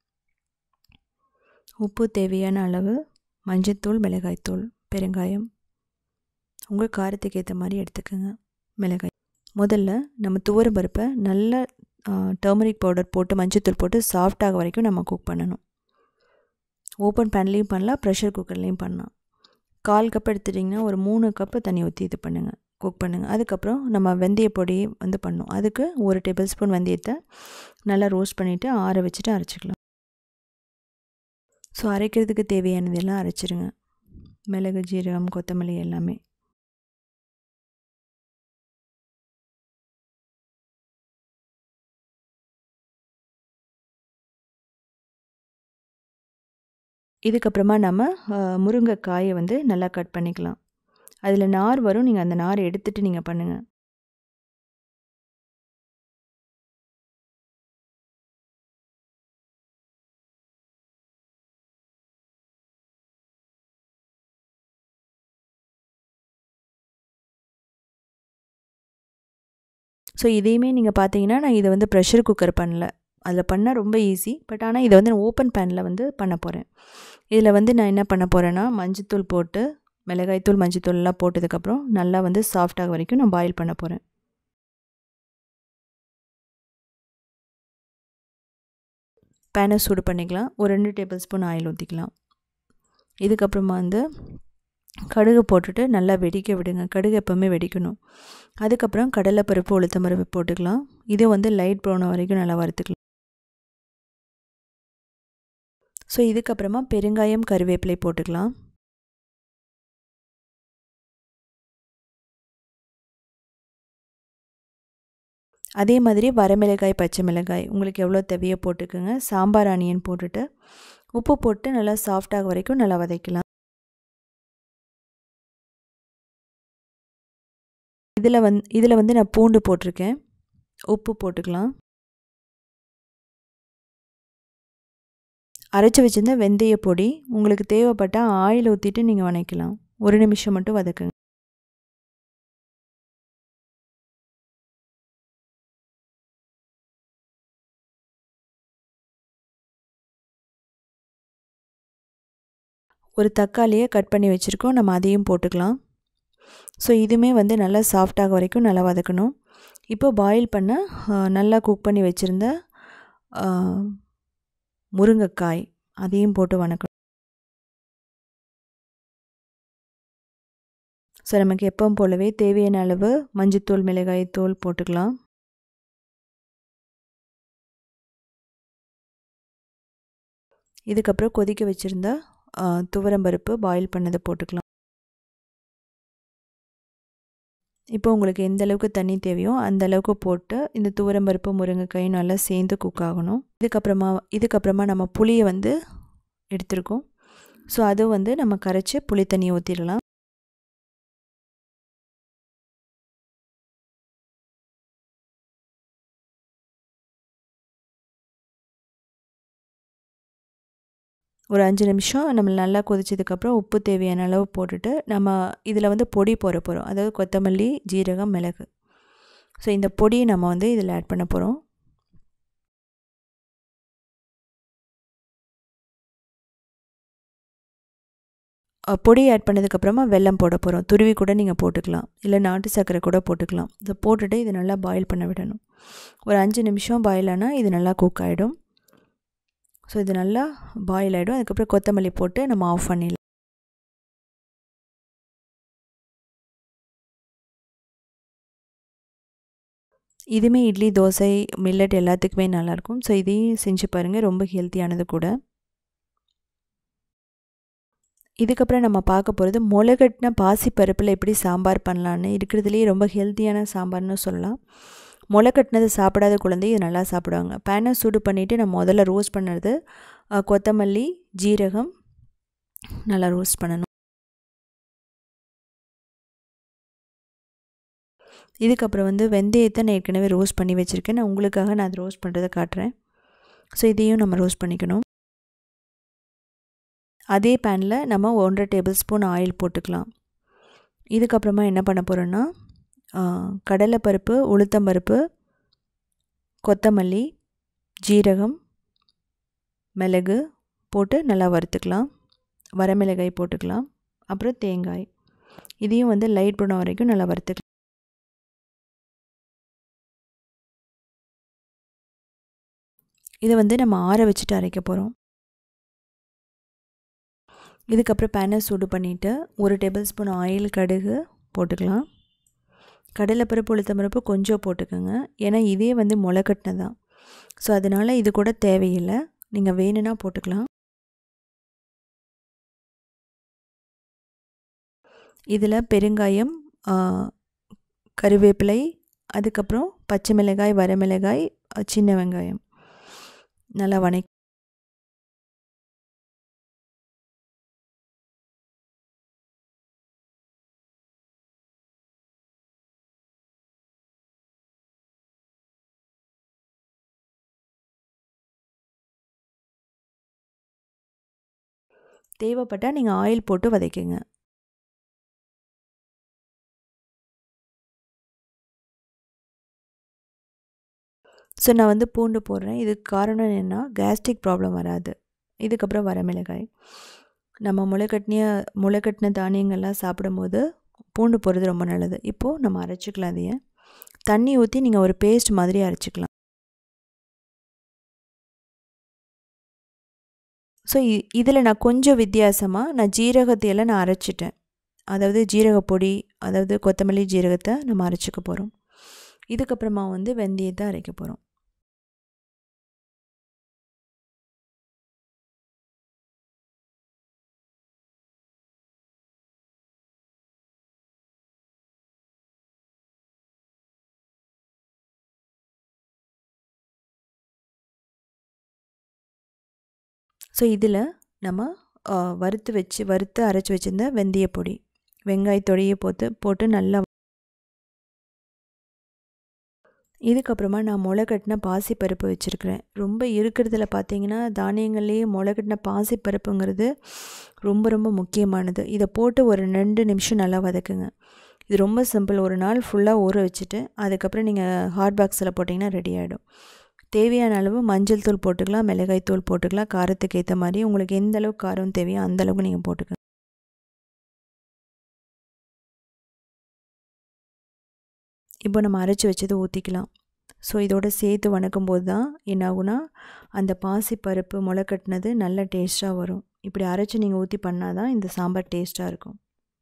உப்பு தேவையான அளவு, மஞ்சத்தூள், மிளகாய்த்தூள், பெருங்காயம் உங்கள் காரத்துக்கு ஏற்ற மாதிரி எடுத்துக்கோங்க. மிளகாய் முதல்ல நம்ம துவரம் பருப்பை நல்லா டர்மரிக் பவுடர் போட்டு மஞ்சத்தூள் போட்டு சாஃப்டாக வரைக்கும் நம்ம குக் பண்ணணும். ஓப்பன் பேன்லேயும் பண்ணலாம், ப்ரெஷர் குக்கர்லேயும் பண்ணலாம். 1/4 கப் எடுத்துட்டிங்கன்னா ஒரு 3 கப்பு தண்ணி ஊற்றி இது பண்ணுங்கள், குக் பண்ணுங்கள். அதுக்கப்புறம் நம்ம வெந்தய பொடி வந்து பண்ணணும். அதுக்கு 1 டேபிள் ஸ்பூன் வெந்தயத்தை நல்லா ரோஸ்ட் பண்ணிவிட்டு ஆற வச்சுட்டு அரைச்சிக்கலாம். ஸோ அரைக்கிறதுக்கு தேவையானதெல்லாம் அரைச்சிருங்க. மிளகு, ஜீரகம், கொத்தமல்லி எல்லாமே. இதுக்கப்புறமா நம்ம முருங்கைக்காயை வந்து நல்லா கட் பண்ணிக்கலாம். அதில் நார் வரும், நீங்கள் அந்த நார் எடுத்துகிட்டு நீங்கள் பண்ணுங்கள். ஸோ இதையுமே நீங்கள் பார்த்தீங்கன்னா நான் இதை வந்து ப்ரெஷர் குக்கர் பண்ணல, அதில் பண்ணால் ரொம்ப ஈஸி. பட் ஆனால் இதை வந்து நான் ஓப்பன் பேனில் வந்து பண்ண போகிறேன். இதில் வந்து நான் என்ன பண்ண போகிறேன்னா மஞ்சத்தூள் போட்டு, மிளகாய்த்தூள் மஞ்சத்தூள்லாம் போட்டதுக்கப்புறம் நல்லா வந்து சாஃப்டாக வரைக்கும் நான் பாயில் பண்ண போகிறேன். பேனை சூடு பண்ணிக்கலாம். ஒரு 2 டேபிள் ஸ்பூன் ஆயில் ஊற்றிக்கலாம். இதுக்கப்புறமா வந்து கடுகு போட்டுட்டு நல்லா வெடிக்க விடுங்க. கடுகு எப்போவுமே வெடிக்கணும். அதுக்கப்புறம் கடலைப்பருப்பு உளுத்தம்பருப்பு போட்டுக்கலாம். இது வந்து லைட் ப்ரௌன் வரைக்கும் நல்லா வறுத்துக்கலாம். ஸோ இதுக்கப்புறமா பெருங்காயம் கருவேப்பிலை போட்டுக்கலாம். அதே மாதிரி வரமிளகாய் பச்சை மிளகாய் உங்களுக்கு எவ்வளோ தேவையோ போட்டுக்கோங்க. சாம்பார் ஆனியன் போட்டுட்டு உப்பு போட்டு நல்லா சாஃப்டாக வரைக்கும் நல்லா வதக்கலாம். இதில் வந்து நான் பூண்டு போட்டிருக்கேன். உப்பு போட்டுக்கலாம். அரைச்சி வச்சுருந்த வெந்தய பொடி, உங்களுக்கு தேவைப்பட்டால் ஆயில் ஊற்றிட்டு நீங்கள் வதக்கலாம். 1 நிமிஷம் மட்டும் வதக்குங்க. ஒரு தக்காளியை கட் பண்ணி வச்சுருக்கோம், நம்ம அதையும் போட்டுக்கலாம். ஸோ இதுவுமே வந்து நல்லா சாஃப்டாக வரைக்கும் நல்லா வதக்கணும். இப்போ பாயில் பண்ண நல்லா குக் பண்ணி வச்சுருந்த முருங்கைக்காய் அதையும் போட்டு வதக்கணும். ஸோ நமக்கு எப்பவும் போலவே தேவையான அளவு மஞ்சத்தூள் மிளகாய் தூள் போட்டுக்கலாம். இதுக்கப்புறம் கொதிக்க வச்சுருந்த துவரம்பருப்பு பாயில் பண்ணதை போட்டுக்கலாம். இப்போ உங்களுக்கு எந்த அளவுக்கு தண்ணி தேவையோ அந்த அளவுக்கு போட்டு இந்த துவரம்பருப்பு முருங்கைக்காயும் நல்லா சேர்ந்து குக் ஆகணும். இதுக்கப்புறமா நம்ம புளியை வந்து எடுத்துருக்கோம். ஸோ அதை வந்து நம்ம கரைச்சி புளி தண்ணியை ஊற்றிடலாம். ஒரு 5 நிமிஷம் நம்ம நல்லா கொதிச்சதுக்கப்புறம் உப்பு தேவையான அளவு போட்டுட்டு நம்ம இதில் வந்து பொடி போட போகிறோம். அதாவது கொத்தமல்லி, ஜீரகம், மிளகு. ஸோ இந்த பொடியை நம்ம வந்து இதில் ஆட் பண்ண போகிறோம். பொடி ஆட் பண்ணதுக்கப்புறமா வெல்லம் போட போகிறோம். துருவி கூட நீங்கள் போட்டுக்கலாம், இல்லை நாட்டு சர்க்கரை கூட போட்டுக்கலாம். இதை போட்டுட்டு இது நல்லா பாயில் பண்ண விடணும். ஒரு 5 நிமிஷம் பாயில் ஆனால் இது நல்லா குக் ஆகிடும். ஸோ இது நல்லா பாயில் ஆகிடும். அதுக்கப்புறம் கொத்தமல்லி போட்டு நம்ம ஆஃப் பண்ணிடலாம். இதுவுமே இட்லி, தோசை, மில்லட் எல்லாத்துக்குமே நல்லாயிருக்கும். ஸோ இதையும் செஞ்சு பாருங்கள், ரொம்ப ஹெல்த்தியானது கூட. இதுக்கப்புறம் நம்ம பார்க்க போகிறது முளைகட்டின பாசிப்பருப்பில் எப்படி சாம்பார் பண்ணலான்னு. இருக்கிறதுலேயே ரொம்ப ஹெல்த்தியான சாம்பார்னு சொல்லலாம். முளைகட்டினது சாப்பிடாத குழந்தை இது நல்லா சாப்பிடுவாங்க. பேனை சூடு பண்ணிவிட்டு நான் முதல்ல ரோஸ்ட் பண்ணுறது கொத்தமல்லி, ஜீரகம் நல்லா ரோஸ்ட் பண்ணணும். இதுக்கப்புறம் வந்து வெந்தயத்தை நான் ஏற்கனவே ரோஸ்ட் பண்ணி வச்சுருக்கேன். நான் உங்களுக்காக நான் அது ரோஸ்ட் பண்ணுறதை காட்டுறேன். ஸோ இதையும் நம்ம ரோஸ்ட் பண்ணிக்கணும். அதே பேனில் நம்ம 1.5 டேபிள் ஸ்பூன் ஆயில் போட்டுக்கலாம். இதுக்கப்புறமா என்ன பண்ண போகிறோன்னா கடலைப்பருப்பு, உளுத்தம்பருப்பு, கொத்தமல்லி, ஜீரகம், மிளகு போட்டு நல்லா வறுத்துக்கலாம். வரமிளகாய் போட்டுக்கலாம். அப்புறம் தேங்காய், இதையும் வந்து லைட் ப்ரௌன் வரைக்கும் நல்லா வறுத்துக்கலாம். இதை வந்து நம்ம ஆற வச்சுட்டு அரைக்க போகிறோம். இதுக்கப்புறம் பேனை சூடு பண்ணிவிட்டு 1 டேபிள் ஸ்பூன் ஆயில், கடுகு போட்டுக்கலாம். கடலைப்பருப்பு, உளுத்தம்பருப்பு கொஞ்சம் போட்டுக்கோங்க, ஏன்னா இதே வந்து முளைக்கட்டினது தான். ஸோ அதனால் இது கூட தேவையில்லை, நீங்கள் வேணும்னா போட்டுக்கலாம். இதில் பெருங்காயம், கருவேப்பிலை, அதுக்கப்புறம் பச்சை மிளகாய், வரமிளகாய், சின்ன வெங்காயம் நல்லா தேவைப்பட்டால் நீங்கள் ஆயில் போட்டு வதக்கிங்க. ஸோ நான் வந்து பூண்டு போடுறேன். இதுக்கு காரணம் என்னென்னா கேஸ்ட்ரிக் ப்ராப்ளம் வராது. இதுக்கப்புறம் வரமிளகாய். நம்ம முளைக்கட்டின தானியங்கள்லாம் சாப்பிடும்போது பூண்டு போடுறது ரொம்ப நல்லது. இப்போது நம்ம அரைச்சிக்கலாம். அதையே தண்ணி ஊற்றி நீங்கள் ஒரு பேஸ்ட் மாதிரி அரைச்சிக்கலாம். ஸோ இதில் நான் கொஞ்சம் வித்தியாசமாக நான் ஜீரகத்தையெல்லாம் நான் அரைச்சிட்டேன். அதாவது ஜீரக பொடி, அதாவது கொத்தமல்லி ஜீரகத்தை நம்ம அரைச்சிக்க போகிறோம். இதுக்கப்புறமா வந்து வெந்தயத்தை அரைக்க போகிறோம். ஸோ இதில் நம்ம வறுத்து அரைச்சி வச்சுருந்த வெந்தய பொடி, வெங்காயத்தொடையை போட்டு நல்லா. இதுக்கப்புறமா நான் முளைக்கட்டின பாசிப்பருப்பு வச்சுருக்கிறேன். ரொம்ப இருக்கிறதுல பார்த்தீங்கன்னா தானியங்கள்லேயே முளைக்கட்டின பாசிப்பருப்புங்கிறது ரொம்ப ரொம்ப முக்கியமானது. இதை போட்டு ஒரு 2 நிமிஷம் நல்லா வதக்குங்க. இது ரொம்ப சிம்பிள். ஒரு நாள் ஃபுல்லாக ஊற வச்சுட்டு அதுக்கப்புறம் நீங்கள் ஹாட் பாக்ஸில் போட்டிங்கன்னா ரெடி ஆகிடும். தேவையான அளவு மஞ்சள் தூள் போட்டுக்கலாம், மிளகாய் தூள் போட்டுக்கலாம். காரத்துக்கு ஏற்ற மாதிரி உங்களுக்கு எந்த அளவுக்கு காரம் தேவையோ அந்தளவுக்கு நீங்கள் போட்டுக்கலாம். இப்போ நம்ம அரைச்சி வச்சதை ஊற்றிக்கலாம். ஸோ இதோடு சேர்த்து வணக்கும்போது தான் என்ன ஆகுனா அந்த பாசிப்பருப்பு முளைக்கட்டினது நல்ல டேஸ்ட்டாக வரும். இப்படி அரைச்சி நீங்கள் ஊற்றி பண்ணால் தான் இந்த சாம்பார் டேஸ்ட்டாக இருக்கும்.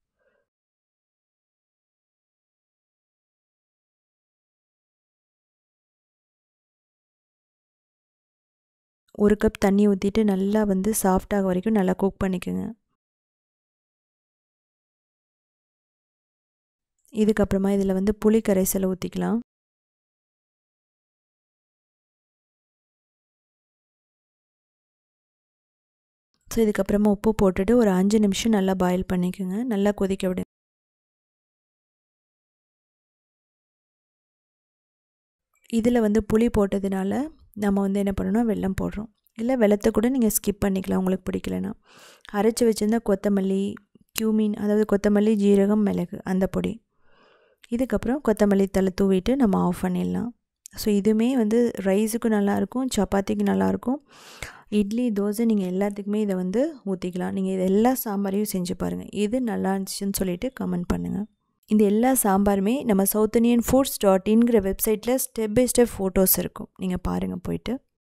ஒரு கப் தண்ணி ஊற்றிட்டு நல்லா வந்து சாஃப்டாக வரைக்கும் நல்லா குக் பண்ணிக்கோங்க. இதுக்கப்புறமா இதில் வந்து புளி கரைசலை ஊற்றிக்கலாம். ஸோ இதுக்கப்புறமா உப்பு போட்டுட்டு ஒரு 5 நிமிஷம் நல்லா பாயில் பண்ணிக்கோங்க. நல்லா கொதிக்க விடுங்க. இதில் வந்து புளி போட்டதுனால நம்ம வந்து என்ன பண்ணணும், வெல்லம் போடுறோம். இல்லை வெல்லத்தை கூட நீங்கள் ஸ்கிப் பண்ணிக்கலாம் உங்களுக்கு பிடிக்கலனா. அரைச்சி வச்சுருந்தா கொத்தமல்லி, கியூமின், அதாவது கொத்தமல்லி, ஜீரகம், மிளகு அந்த பொடி. இதுக்கப்புறம் கொத்தமல்லி தழை தூவிட்டு நம்ம ஆஃப் பண்ணிடலாம். ஸோ இதுவுமே வந்து ரைஸுக்கும் நல்லாயிருக்கும், சப்பாத்திக்கு நல்லாயிருக்கும், இட்லி, தோசை நீங்கள் எல்லாத்துக்குமே இதை வந்து ஊற்றிக்கலாம். நீங்கள் இது எல்லா சாம்பாரையும் செஞ்சு பாருங்கள். இது நல்லா இருந்துச்சுன்னு சொல்லிவிட்டு கமெண்ட் பண்ணுங்கள். இந்த எல்லா சாம்பாருமே நம்ம south indian foods.in வெப்சைட்டில் ஸ்டெப் பை ஸ்டெப் ஃபோட்டோஸ் இருக்கும். நீங்கள் பாருங்கள் போயிட்டு.